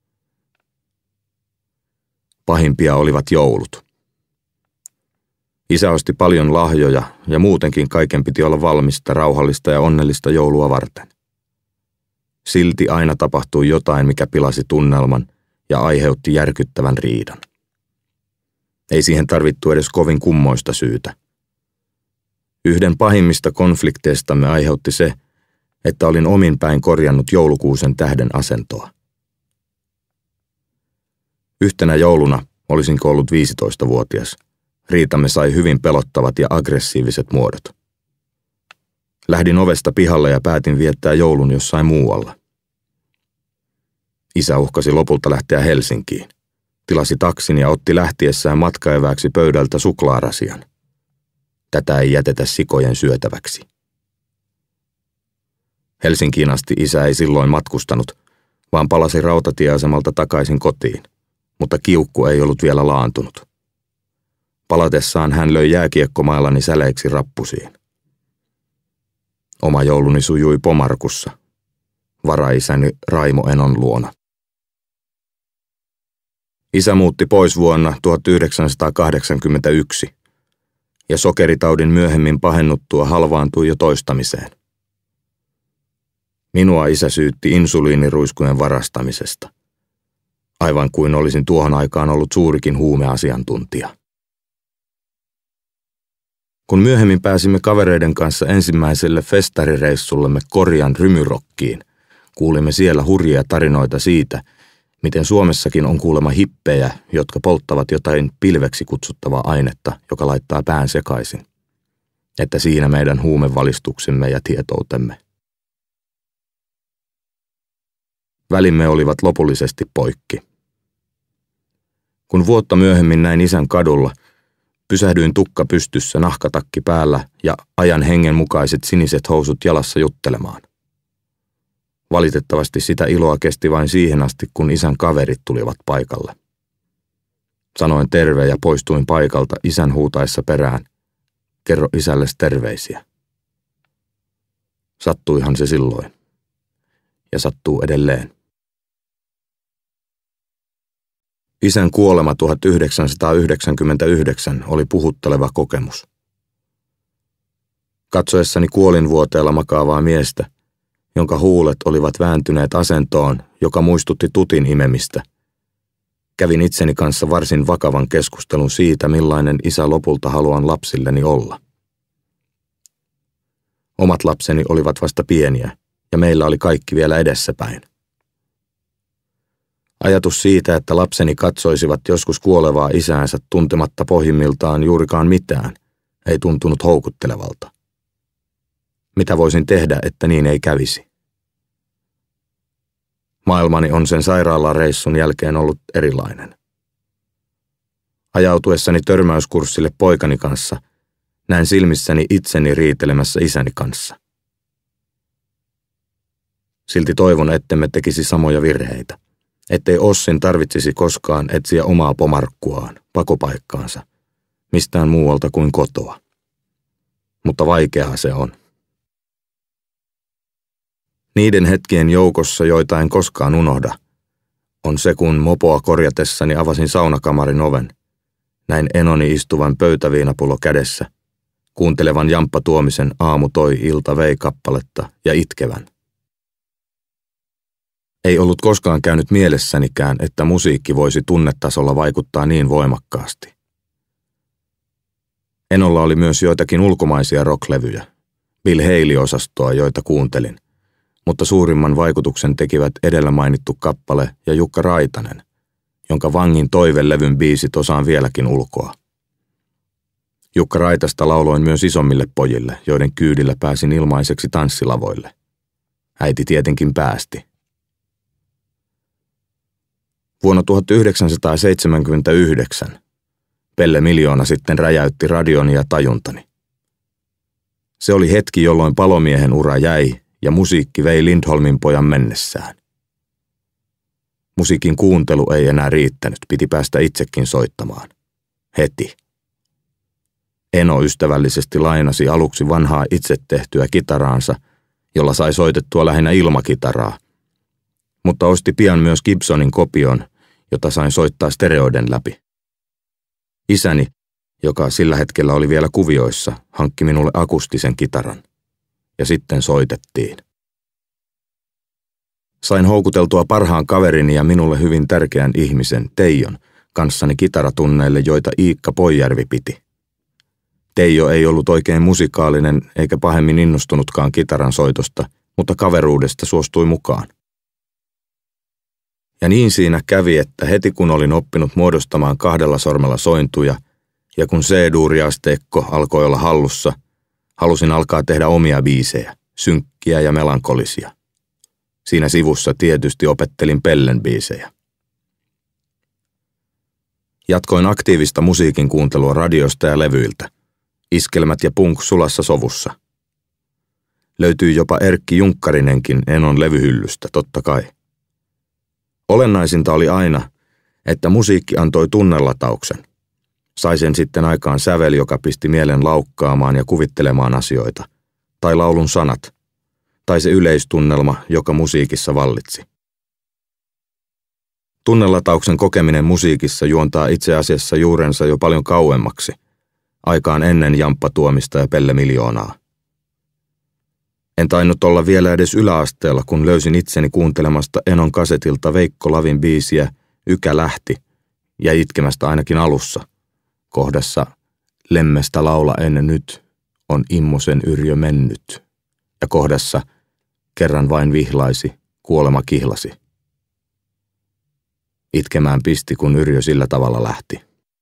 Pahimpia olivat joulut. Isä osti paljon lahjoja ja muutenkin kaiken piti olla valmista, rauhallista ja onnellista joulua varten. Silti aina tapahtui jotain, mikä pilasi tunnelman ja aiheutti järkyttävän riidan. Ei siihen tarvittu edes kovin kummoista syytä. Yhden pahimmista konflikteistamme aiheutti se, että olin omin päin korjannut joulukuusen tähden asentoa. Yhtenä jouluna, olisinko ollut 15-vuotias, riitamme sai hyvin pelottavat ja aggressiiviset muodot. Lähdin ovesta pihalle ja päätin viettää joulun jossain muualla. Isä uhkasi lopulta lähteä Helsinkiin. Tilasi taksin ja otti lähtiessään matkaeväksi pöydältä suklaarasian. Tätä ei jätetä sikojen syötäväksi. Helsinkiin asti isä ei silloin matkustanut, vaan palasi rautatieasemalta takaisin kotiin, mutta kiukku ei ollut vielä laantunut. Palatessaan hän löi jääkiekkomaillani säleiksi rappusiin. Oma jouluni sujui Pomarkussa, varaisäni Raimo Enon luona. Isä muutti pois vuonna 1981, ja sokeritaudin myöhemmin pahennuttua halvaantui jo toistamiseen. Minua isä syytti insuliiniruiskujen varastamisesta, aivan kuin olisin tuohon aikaan ollut suurikin huumeasiantuntija. Kun myöhemmin pääsimme kavereiden kanssa ensimmäiselle festarireissullemme Korian Rymyrokkiin, kuulimme siellä hurjia tarinoita siitä, miten Suomessakin on kuulemma hippejä, jotka polttavat jotain pilveksi kutsuttavaa ainetta, joka laittaa pään sekaisin. Että siinä meidän huumevalistuksemme ja tietoutemme. Välimme olivat lopullisesti poikki. Kun vuotta myöhemmin näin isän kadulla, pysähdyin tukka pystyssä, nahkatakki päällä ja ajan hengen mukaiset siniset housut jalassa juttelemaan. Valitettavasti sitä iloa kesti vain siihen asti, kun isän kaverit tulivat paikalle. Sanoin terve ja poistuin paikalta isän huutaessa perään. Kerro isällesi terveisiä. Sattuihan se silloin. Ja sattuu edelleen. Isän kuolema 1999 oli puhutteleva kokemus. Katsoessani kuolinvuoteella makaavaa miestä, jonka huulet olivat vääntyneet asentoon, joka muistutti tutin imemistä, kävin itseni kanssa varsin vakavan keskustelun siitä, millainen isä lopulta haluan lapsilleni olla. Omat lapseni olivat vasta pieniä, ja meillä oli kaikki vielä edessäpäin. Ajatus siitä, että lapseni katsoisivat joskus kuolevaa isäänsä tuntematta pohjimmiltaan juurikaan mitään, ei tuntunut houkuttelevalta. Mitä voisin tehdä, että niin ei kävisi? Maailmani on sen sairaalareissun jälkeen ollut erilainen. Ajautuessani törmäyskurssille poikani kanssa, näin silmissäni itseni riitelemässä isäni kanssa. Silti toivon, ettemme tekisi samoja virheitä. Ettei Ossin tarvitsisi koskaan etsiä omaa pomarkkuaan, pakopaikkaansa, mistään muualta kuin kotoa. Mutta vaikeaa se on. Niiden hetkien joukossa, joita en koskaan unohda, on se, kun mopoa korjatessani avasin saunakamarin oven, näin Enoni istuvan pöytäviinapulo kädessä, kuuntelevan Jamppa Tuomisen Aamu toi, ilta vei kappaletta ja itkevän. Ei ollut koskaan käynyt mielessänikään, että musiikki voisi tunnetasolla vaikuttaa niin voimakkaasti. Enolla oli myös joitakin ulkomaisia rocklevyjä, Bill Haley-osastoa, joita kuuntelin, mutta suurimman vaikutuksen tekivät edellä mainittu kappale ja Jukka Raitanen, jonka Vangin toivelevyn biisit osaan vieläkin ulkoa. Jukka Raitasta lauloin myös isommille pojille, joiden kyydillä pääsin ilmaiseksi tanssilavoille. Äiti tietenkin päästi. Vuonna 1979 Pelle Miljoona sitten räjäytti radioni ja tajuntani. Se oli hetki, jolloin palomiehen ura jäi ja musiikki vei Lindholmin pojan mennessään. Musiikin kuuntelu ei enää riittänyt, piti päästä itsekin soittamaan. Heti. Eno ystävällisesti lainasi aluksi vanhaa itse tehtyä kitaraansa, jolla sai soitettua lähinnä ilmakitaraa, mutta osti pian myös Gibsonin kopion, jota sain soittaa stereoiden läpi. Isäni, joka sillä hetkellä oli vielä kuvioissa, hankki minulle akustisen kitaran. Ja sitten soitettiin. Sain houkuteltua parhaan kaverini ja minulle hyvin tärkeän ihmisen, Teijon, kanssani kitaratunneille, joita Iikka Poijärvi piti. Teijo ei ollut oikein musikaalinen eikä pahemmin innostunutkaan kitaran soitosta, mutta kaveruudesta suostui mukaan. Ja niin siinä kävi, että heti kun olin oppinut muodostamaan 2 sormella sointuja, ja kun C-duuriasteikko alkoi olla hallussa, halusin alkaa tehdä omia biisejä, synkkiä ja melankolisia. Siinä sivussa tietysti opettelin Pellen biisejä. Jatkoin aktiivista musiikin kuuntelua radiosta ja levyiltä. Iskelmät ja punk sulassa sovussa. Löytyi jopa Erkki Junkkarinenkin Enon levyhyllystä, totta kai. Olennaisinta oli aina, että musiikki antoi tunnelatauksen. Sai sen sitten aikaan sävel, joka pisti mielen laukkaamaan ja kuvittelemaan asioita, tai laulun sanat, tai se yleistunnelma, joka musiikissa vallitsi. Tunnelatauksen kokeminen musiikissa juontaa itse asiassa juurensa jo paljon kauemmaksi, aikaan ennen Jamppa Tuomista ja Pelle Miljoonaa. En tainnut olla vielä edes yläasteella, kun löysin itseni kuuntelemasta Enon kasetilta Veikko Lavin biisiä Ykä lähti ja itkemästä ainakin alussa, kohdassa Lemmestä laula ennen nyt, on Immosen Yrjö mennyt, ja kohdassa Kerran vain vihlaisi, kuolema kihlasi. Itkemään pisti, kun Yrjö sillä tavalla lähti.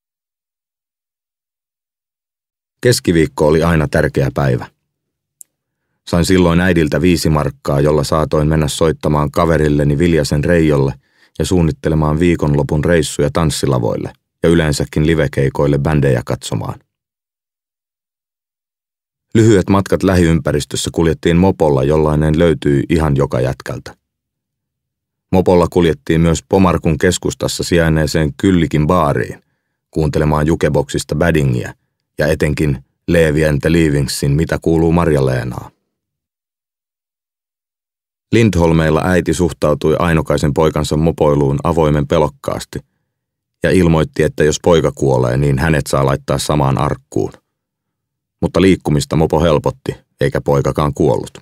Keskiviikko oli aina tärkeä päivä. Sain silloin äidiltä 5 markkaa, jolla saatoin mennä soittamaan kaverilleni Viljasen Reijolle ja suunnittelemaan viikonlopun reissuja tanssilavoille ja yleensäkin livekeikoille bändejä katsomaan. Lyhyet matkat lähiympäristössä kuljettiin mopolla, jollainen löytyi ihan joka jätkältä. Mopolla kuljettiin myös Pomarkun keskustassa sijainneeseen Kyllikin baariin, kuuntelemaan jukeboksista Baddingia ja etenkin Leevi and the Leavingsin Mitä kuuluu Marja-Leenaa. Lindholmeilla äiti suhtautui ainokaisen poikansa mopoiluun avoimen pelokkaasti ja ilmoitti, että jos poika kuolee, niin hänet saa laittaa samaan arkkuun. Mutta liikkumista mopo helpotti, eikä poikakaan kuollut.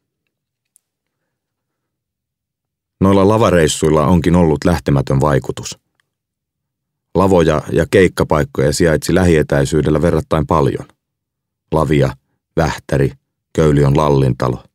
Noilla lavareissuilla onkin ollut lähtemätön vaikutus. Lavoja ja keikkapaikkoja sijaitsi lähietäisyydellä verrattain paljon. Lavia, Vähtäri, Köyliön Lallintalo.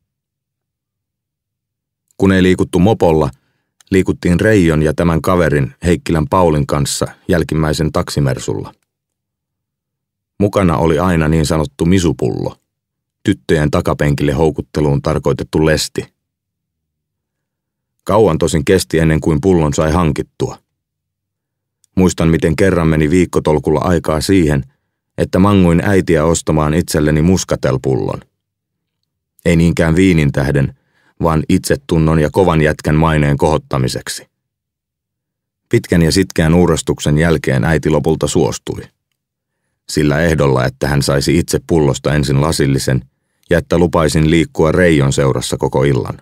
Kun ei liikuttu mopolla, liikuttiin Reijon ja tämän kaverin Heikkilän Paulin kanssa jälkimmäisen taksimersulla. Mukana oli aina niin sanottu misupullo, tyttöjen takapenkille houkutteluun tarkoitettu lesti. Kauan tosin kesti ennen kuin pullon sai hankittua. Muistan, miten kerran meni viikkotolkulla aikaa siihen, että manguin äitiä ostamaan itselleni muskatelpullon. Ei niinkään viinin tähden, vaan itsetunnon ja kovan jätkän maineen kohottamiseksi. Pitkän ja sitkeän uurastuksen jälkeen äiti lopulta suostui. Sillä ehdolla, että hän saisi itse pullosta ensin lasillisen ja että lupaisin liikkua Reijon seurassa koko illan.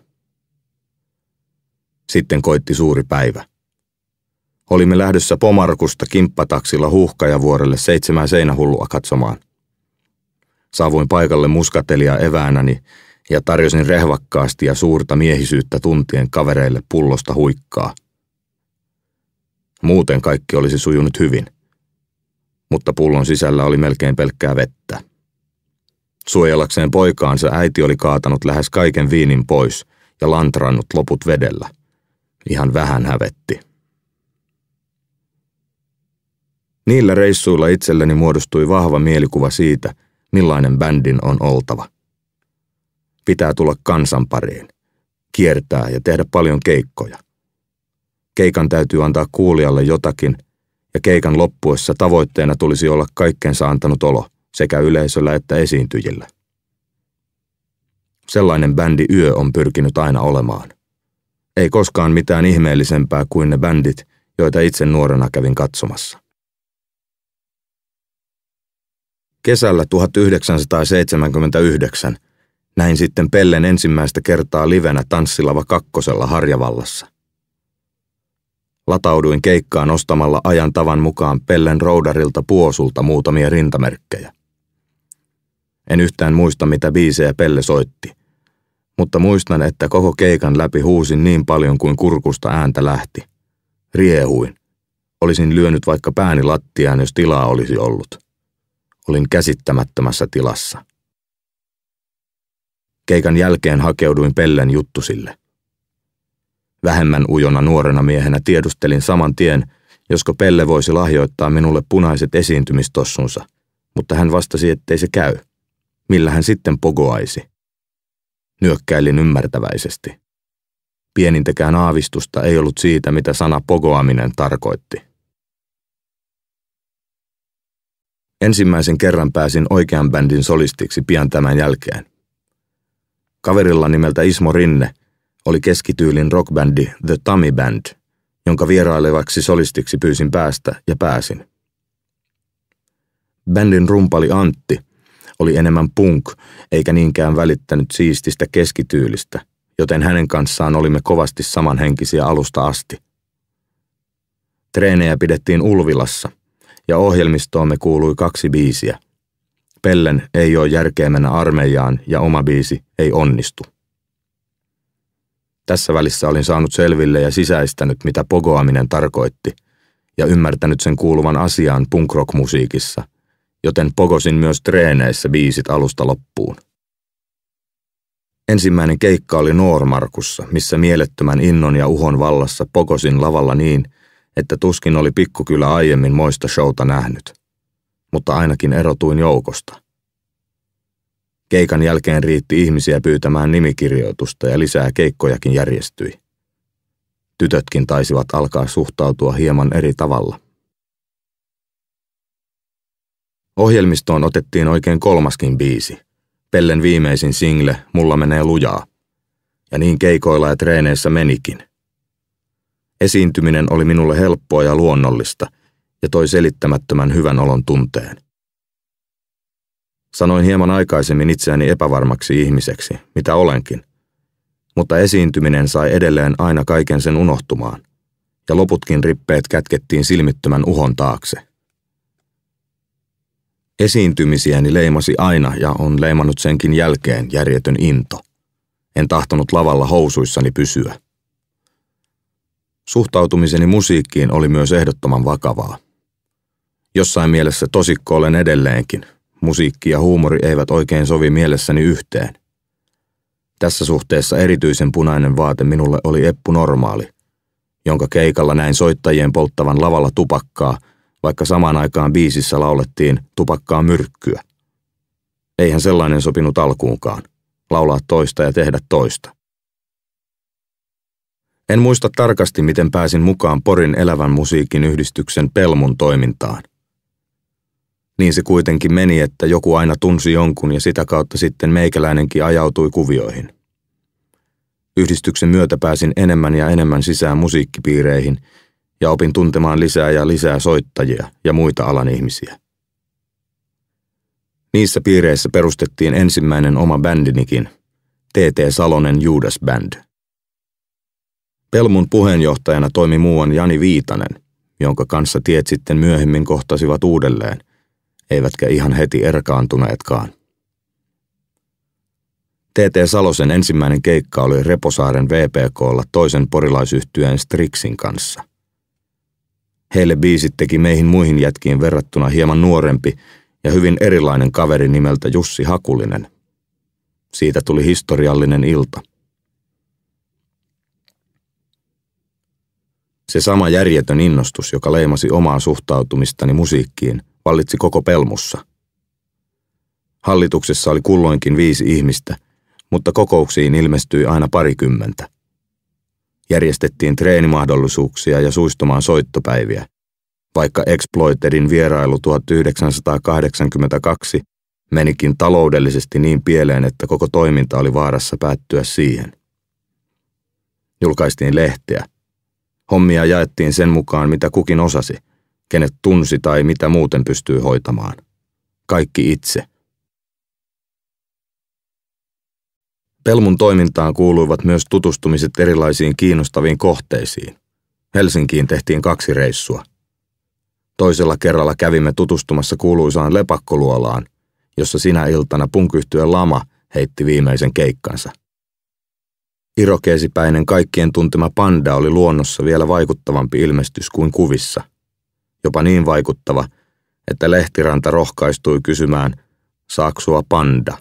Sitten koitti suuri päivä. Olimme lähdössä Pomarkusta kimppataksilla Huuhkajavuorelle 7 seinähullua katsomaan. Saavuin paikalle muskatelia eväänäni ja tarjosin rehvakkaasti ja suurta miehisyyttä tuntien kavereille pullosta huikkaa. Muuten kaikki olisi sujunut hyvin, mutta pullon sisällä oli melkein pelkkää vettä. Suojelakseen poikaansa äiti oli kaatanut lähes kaiken viinin pois ja lantrannut loput vedellä. Ihan vähän hävetti. Niillä reissuilla itselleni muodostui vahva mielikuva siitä, millainen bändin on oltava. Pitää tulla kansan pariin, kiertää ja tehdä paljon keikkoja. Keikan täytyy antaa kuulijalle jotakin, ja keikan loppuessa tavoitteena tulisi olla kaikkensa antanut olo sekä yleisöllä että esiintyjillä. Sellainen bändi Yö on pyrkinyt aina olemaan. Ei koskaan mitään ihmeellisempää kuin ne bändit, joita itse nuorena kävin katsomassa. Kesällä 1979 näin sitten Pellen ensimmäistä kertaa livenä Tanssilava 2 Harjavallassa. Latauduin keikkaan ostamalla ajan tavan mukaan Pellen roudarilta Puosulta muutamia rintamerkkejä. En yhtään muista, mitä biisejä Pelle soitti, mutta muistan, että koko keikan läpi huusin niin paljon kuin kurkusta ääntä lähti. Riehuin. Olisin lyönyt vaikka pääni lattiaan, jos tilaa olisi ollut. Olin käsittämättömässä tilassa. Keikan jälkeen hakeuduin Pellen juttusille. Vähemmän ujona nuorena miehenä tiedustelin saman tien, josko Pelle voisi lahjoittaa minulle punaiset esiintymistossunsa, mutta hän vastasi, ettei se käy. Millä hän sitten pogoaisi? Nyökkäilin ymmärtäväisesti. Pienintäkään aavistusta ei ollut siitä, mitä sana pogoaminen tarkoitti. Ensimmäisen kerran pääsin oikean bändin solistiksi pian tämän jälkeen. Kaverilla nimeltä Ismo Rinne oli keskityylin rockbändi The Tommy Band, jonka vierailevaksi solistiksi pyysin päästä ja pääsin. Bändin rumpali Antti oli enemmän punk, eikä niinkään välittänyt siististä keskityylistä, joten hänen kanssaan olimme kovasti samanhenkisiä alusta asti. Treenejä pidettiin Ulvilassa, ja ohjelmistoomme kuului 2 biisiä. Pellen Ei oo järkeä mennä armeijaan ja oma biisi Ei onnistu. Tässä välissä olin saanut selville ja sisäistänyt, mitä pogoaminen tarkoitti, ja ymmärtänyt sen kuuluvan asiaan punk-rock-musiikissa, joten pogosin myös treeneissä biisit alusta loppuun. Ensimmäinen keikka oli Noormarkussa, missä mielettömän innon ja uhon vallassa pogosin lavalla niin, että tuskin oli pikkukylä aiemmin moista showta nähnyt, mutta ainakin erotuin joukosta. Keikan jälkeen riitti ihmisiä pyytämään nimikirjoitusta ja lisää keikkojakin järjestyi. Tytötkin taisivat alkaa suhtautua hieman eri tavalla. Ohjelmistoon otettiin oikein 3. biisi, Pellen viimeisin single Mulla menee lujaa, ja niin keikoilla ja treeneissä menikin. Esiintyminen oli minulle helppoa ja luonnollista, ja toi selittämättömän hyvän olon tunteen. Sanoin hieman aikaisemmin itseäni epävarmaksi ihmiseksi, mitä olenkin, mutta esiintyminen sai edelleen aina kaiken sen unohtumaan, ja loputkin rippeet kätkettiin silmittömän uhon taakse. Esiintymisiäni leimasi aina ja on leimannut senkin jälkeen järjetön into. En tahtonut lavalla housuissani pysyä. Suhtautumiseni musiikkiin oli myös ehdottoman vakavaa. Jossain mielessä tosikko olen edelleenkin. Musiikki ja huumori eivät oikein sovi mielessäni yhteen. Tässä suhteessa erityisen punainen vaate minulle oli Eppu Normaali, jonka keikalla näin soittajien polttavan lavalla tupakkaa, vaikka samaan aikaan biisissä laulettiin tupakkaa myrkkyä. Eihän sellainen sopinut alkuunkaan, laulaa toista ja tehdä toista. En muista tarkasti, miten pääsin mukaan Porin elävän musiikin yhdistyksen Pelmun toimintaan. Niin se kuitenkin meni, että joku aina tunsi jonkun ja sitä kautta sitten meikäläinenkin ajautui kuvioihin. Yhdistyksen myötä pääsin enemmän ja enemmän sisään musiikkipiireihin ja opin tuntemaan lisää ja lisää soittajia ja muita alan ihmisiä. Niissä piireissä perustettiin ensimmäinen oma bändinikin, T.T. Salonen Judas Band. Pelmun puheenjohtajana toimi muuan Jani Viitanen, jonka kanssa tiet sitten myöhemmin kohtasivat uudelleen, eivätkä ihan heti erkaantuneetkaan. T.T. Salosen ensimmäinen keikka oli Reposaaren VPK:lla toisen porilaisyhtyeen Strixin kanssa. Heille biisit teki meihin muihin jätkiin verrattuna hieman nuorempi ja hyvin erilainen kaveri nimeltä Jussi Hakulinen. Siitä tuli historiallinen ilta. Se sama järjetön innostus, joka leimasi omaa suhtautumistani musiikkiin, vallitsi koko Pelmussa. Hallituksessa oli kulloinkin 5 ihmistä, mutta kokouksiin ilmestyi aina 20. Järjestettiin treenimahdollisuuksia ja suistomaan soittopäiviä, vaikka Exploitedin vierailu 1982 menikin taloudellisesti niin pieleen, että koko toiminta oli vaarassa päättyä siihen. Julkaistiin lehteä. Hommia jaettiin sen mukaan, mitä kukin osasi, kenet tunsi tai mitä muuten pystyy hoitamaan. Kaikki itse. Pelmun toimintaan kuuluivat myös tutustumiset erilaisiin kiinnostaviin kohteisiin. Helsinkiin tehtiin 2 reissua. Toisella kerralla kävimme tutustumassa kuuluisaan lepakkoluolaan, jossa sinä iltana punkyhtyön Lama heitti viimeisen keikkansa. Irokeesipäinen kaikkien tuntema Panda oli luonnossa vielä vaikuttavampi ilmestys kuin kuvissa. Jopa niin vaikuttava, että Lehtiranta rohkaistui kysymään, saako sua Panda?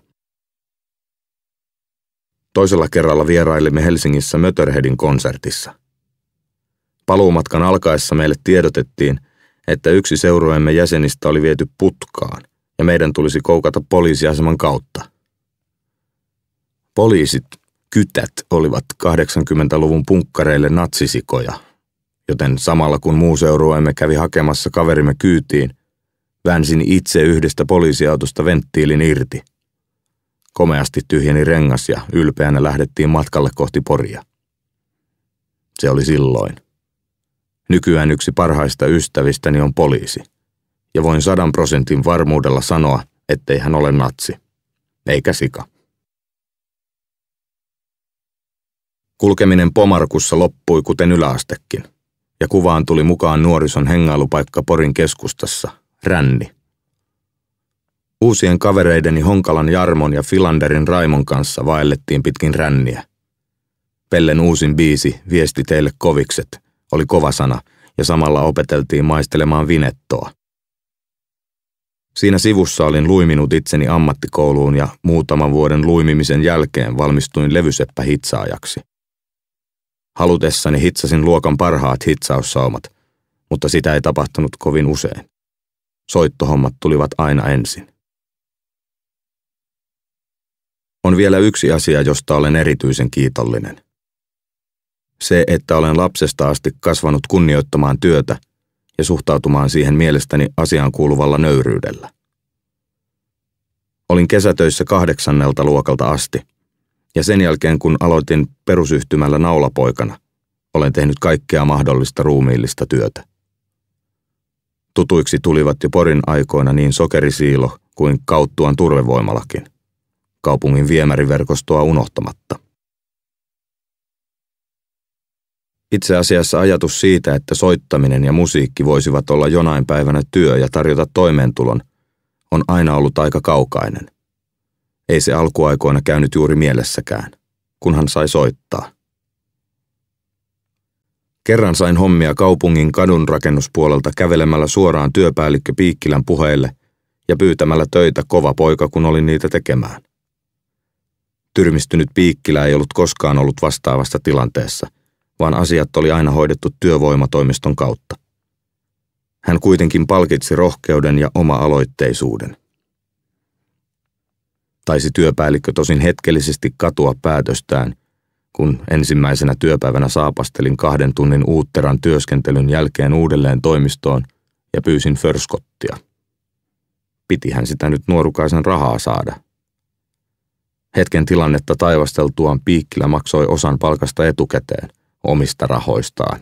Toisella kerralla vierailimme Helsingissä Mötörheadin konsertissa. Paluumatkan alkaessa meille tiedotettiin, että yksi seurueemme jäsenistä oli viety putkaan ja meidän tulisi koukata poliisiaseman kautta. Poliisit, kytät, olivat 80-luvun punkkareille natsisikoja, joten samalla kun muu seurueemme kävi hakemassa kaverimme kyytiin, väänsin itse yhdestä poliisiautosta venttiilin irti. Komeasti tyhjeni rengas ja ylpeänä lähdettiin matkalle kohti Poria. Se oli silloin. Nykyään yksi parhaista ystävistäni on poliisi, ja voin 100% varmuudella sanoa, ettei hän ole natsi, eikä sika. Kulkeminen Pomarkussa loppui kuten yläastekin, ja kuvaan tuli mukaan nuorison hengailupaikka Porin keskustassa, Ränni. Uusien kavereideni Honkalan Jarmon ja Filanderin Raimon kanssa vaellettiin pitkin Ränniä. Pellen uusin biisi Viesti teille kovikset oli kova sana, ja samalla opeteltiin maistelemaan vinettoa. Siinä sivussa olin luiminut itseni ammattikouluun ja muutaman vuoden luimimisen jälkeen valmistuin levyseppä-hitsaajaksi. Halutessani hitsasin luokan parhaat hitsaussaumat, mutta sitä ei tapahtunut kovin usein. Soittohommat tulivat aina ensin. On vielä yksi asia, josta olen erityisen kiitollinen. Se, että olen lapsesta asti kasvanut kunnioittamaan työtä ja suhtautumaan siihen mielestäni asiaan kuuluvalla nöyryydellä. Olin kesätöissä 8. luokalta asti, ja sen jälkeen kun aloitin perusyhtymällä naulapoikana, olen tehnyt kaikkea mahdollista ruumiillista työtä. Tutuiksi tulivat jo Porin aikoina niin Sokerisiilo kuin Kauttuan turvevoimalakin, kaupungin viemäriverkostoa unohtamatta. Itse asiassa ajatus siitä, että soittaminen ja musiikki voisivat olla jonain päivänä työ ja tarjota toimeentulon, on aina ollut aika kaukainen. Ei se alkuaikoina käynyt juuri mielessäkään, kunhan sai soittaa. Kerran sain hommia kaupungin kadunrakennuspuolelta kävelemällä suoraan työpäällikkö Piikkilän puheille ja pyytämällä töitä kova poika, kun olin niitä tekemään. Tyrmistynyt Piikkilä ei ollut koskaan ollut vastaavassa tilanteessa, vaan asiat oli aina hoidettu työvoimatoimiston kautta. Hän kuitenkin palkitsi rohkeuden ja oma-aloitteisuuden. Taisi työpäällikkö tosin hetkellisesti katua päätöstään, kun ensimmäisenä työpäivänä saapastelin 2 tunnin uutteran työskentelyn jälkeen uudelleen toimistoon ja pyysin förskottia. Pitihän sitä nyt nuorukaisen rahaa saada. Hetken tilannetta taivasteltuaan Piikkilä maksoi osan palkasta etukäteen omista rahoistaan.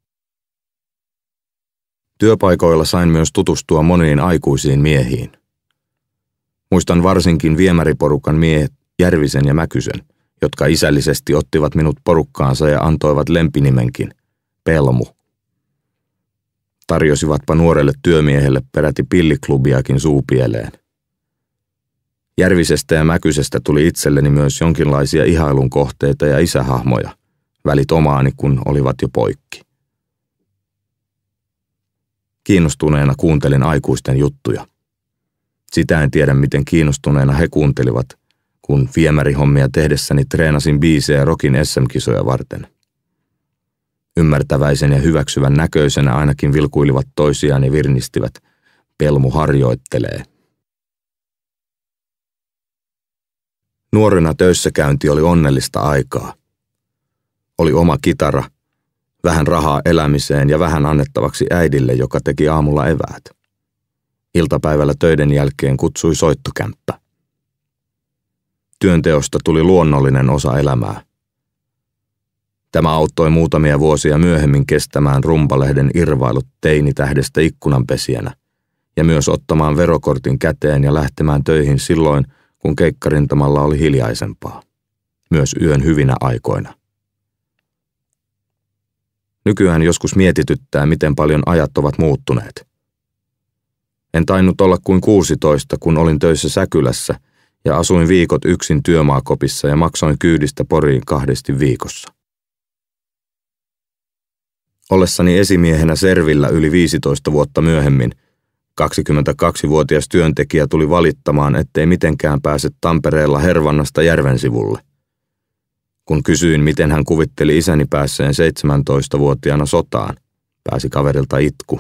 Työpaikoilla sain myös tutustua moniin aikuisiin miehiin. Muistan varsinkin viemäriporukan miehet Järvisen ja Mäkysen, jotka isällisesti ottivat minut porukkaansa ja antoivat lempinimenkin, Pelmu. Tarjosivatpa nuorelle työmiehelle peräti pilliklubiakin suupieleen. Järvisestä ja Mäkysestä tuli itselleni myös jonkinlaisia ihailun kohteita ja isähahmoja, välit omaani kun olivat jo poikki. Kiinnostuneena kuuntelin aikuisten juttuja. Sitä en tiedä, miten kiinnostuneena he kuuntelivat, kun viemärihommia tehdessäni treenasin biisejä Rockin SM-kisoja varten. Ymmärtäväisen ja hyväksyvän näköisenä ainakin vilkuilivat toisiaan ja virnistivät, Pelmu harjoittelee. Nuorena töissäkäynti oli onnellista aikaa. Oli oma kitara, vähän rahaa elämiseen ja vähän annettavaksi äidille, joka teki aamulla eväät. Iltapäivällä töiden jälkeen kutsui soittokämppä. Työnteosta tuli luonnollinen osa elämää. Tämä auttoi muutamia vuosia myöhemmin kestämään Rumpalehden irvailut teinitähdestä ikkunanpesijänä ja myös ottamaan verokortin käteen ja lähtemään töihin silloin, kun keikkarintamalla oli hiljaisempaa, myös yön hyvinä aikoina. Nykyään joskus mietityttää, miten paljon ajat ovat muuttuneet. En tainnut olla kuin 16, kun olin töissä Säkylässä ja asuin viikot yksin työmaakopissa ja maksoin kyydistä Poriin 2 viikossa. Ollessani esimiehenä Servillä yli 15 vuotta myöhemmin, 22-vuotias työntekijä tuli valittamaan, ettei mitenkään pääse Tampereella Hervannasta järven sivulle. Kun kysyin, miten hän kuvitteli isäni päässeen 17-vuotiaana sotaan, pääsi kaverilta itku.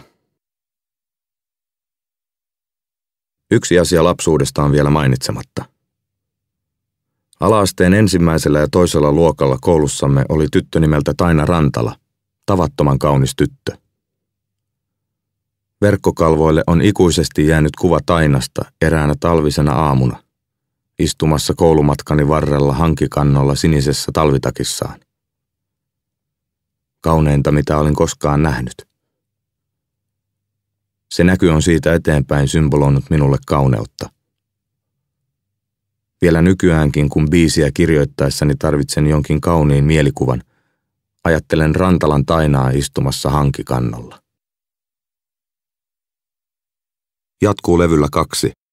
Yksi asia lapsuudesta on vielä mainitsematta. Ala-asteen 1. ja 2. luokalla koulussamme oli tyttö nimeltä Taina Rantala, tavattoman kaunis tyttö. Verkkokalvoille on ikuisesti jäänyt kuva Tainasta eräänä talvisena aamuna, istumassa koulumatkani varrella hankikannolla sinisessä talvitakissaan. Kauneinta, mitä olin koskaan nähnyt. Se näky on siitä eteenpäin symboloinut minulle kauneutta. Vielä nykyäänkin, kun biisiä kirjoittaessani tarvitsen jonkin kauniin mielikuvan, ajattelen Rantalan Tainaa istumassa hankikannolla. Jatkuu levyllä 2.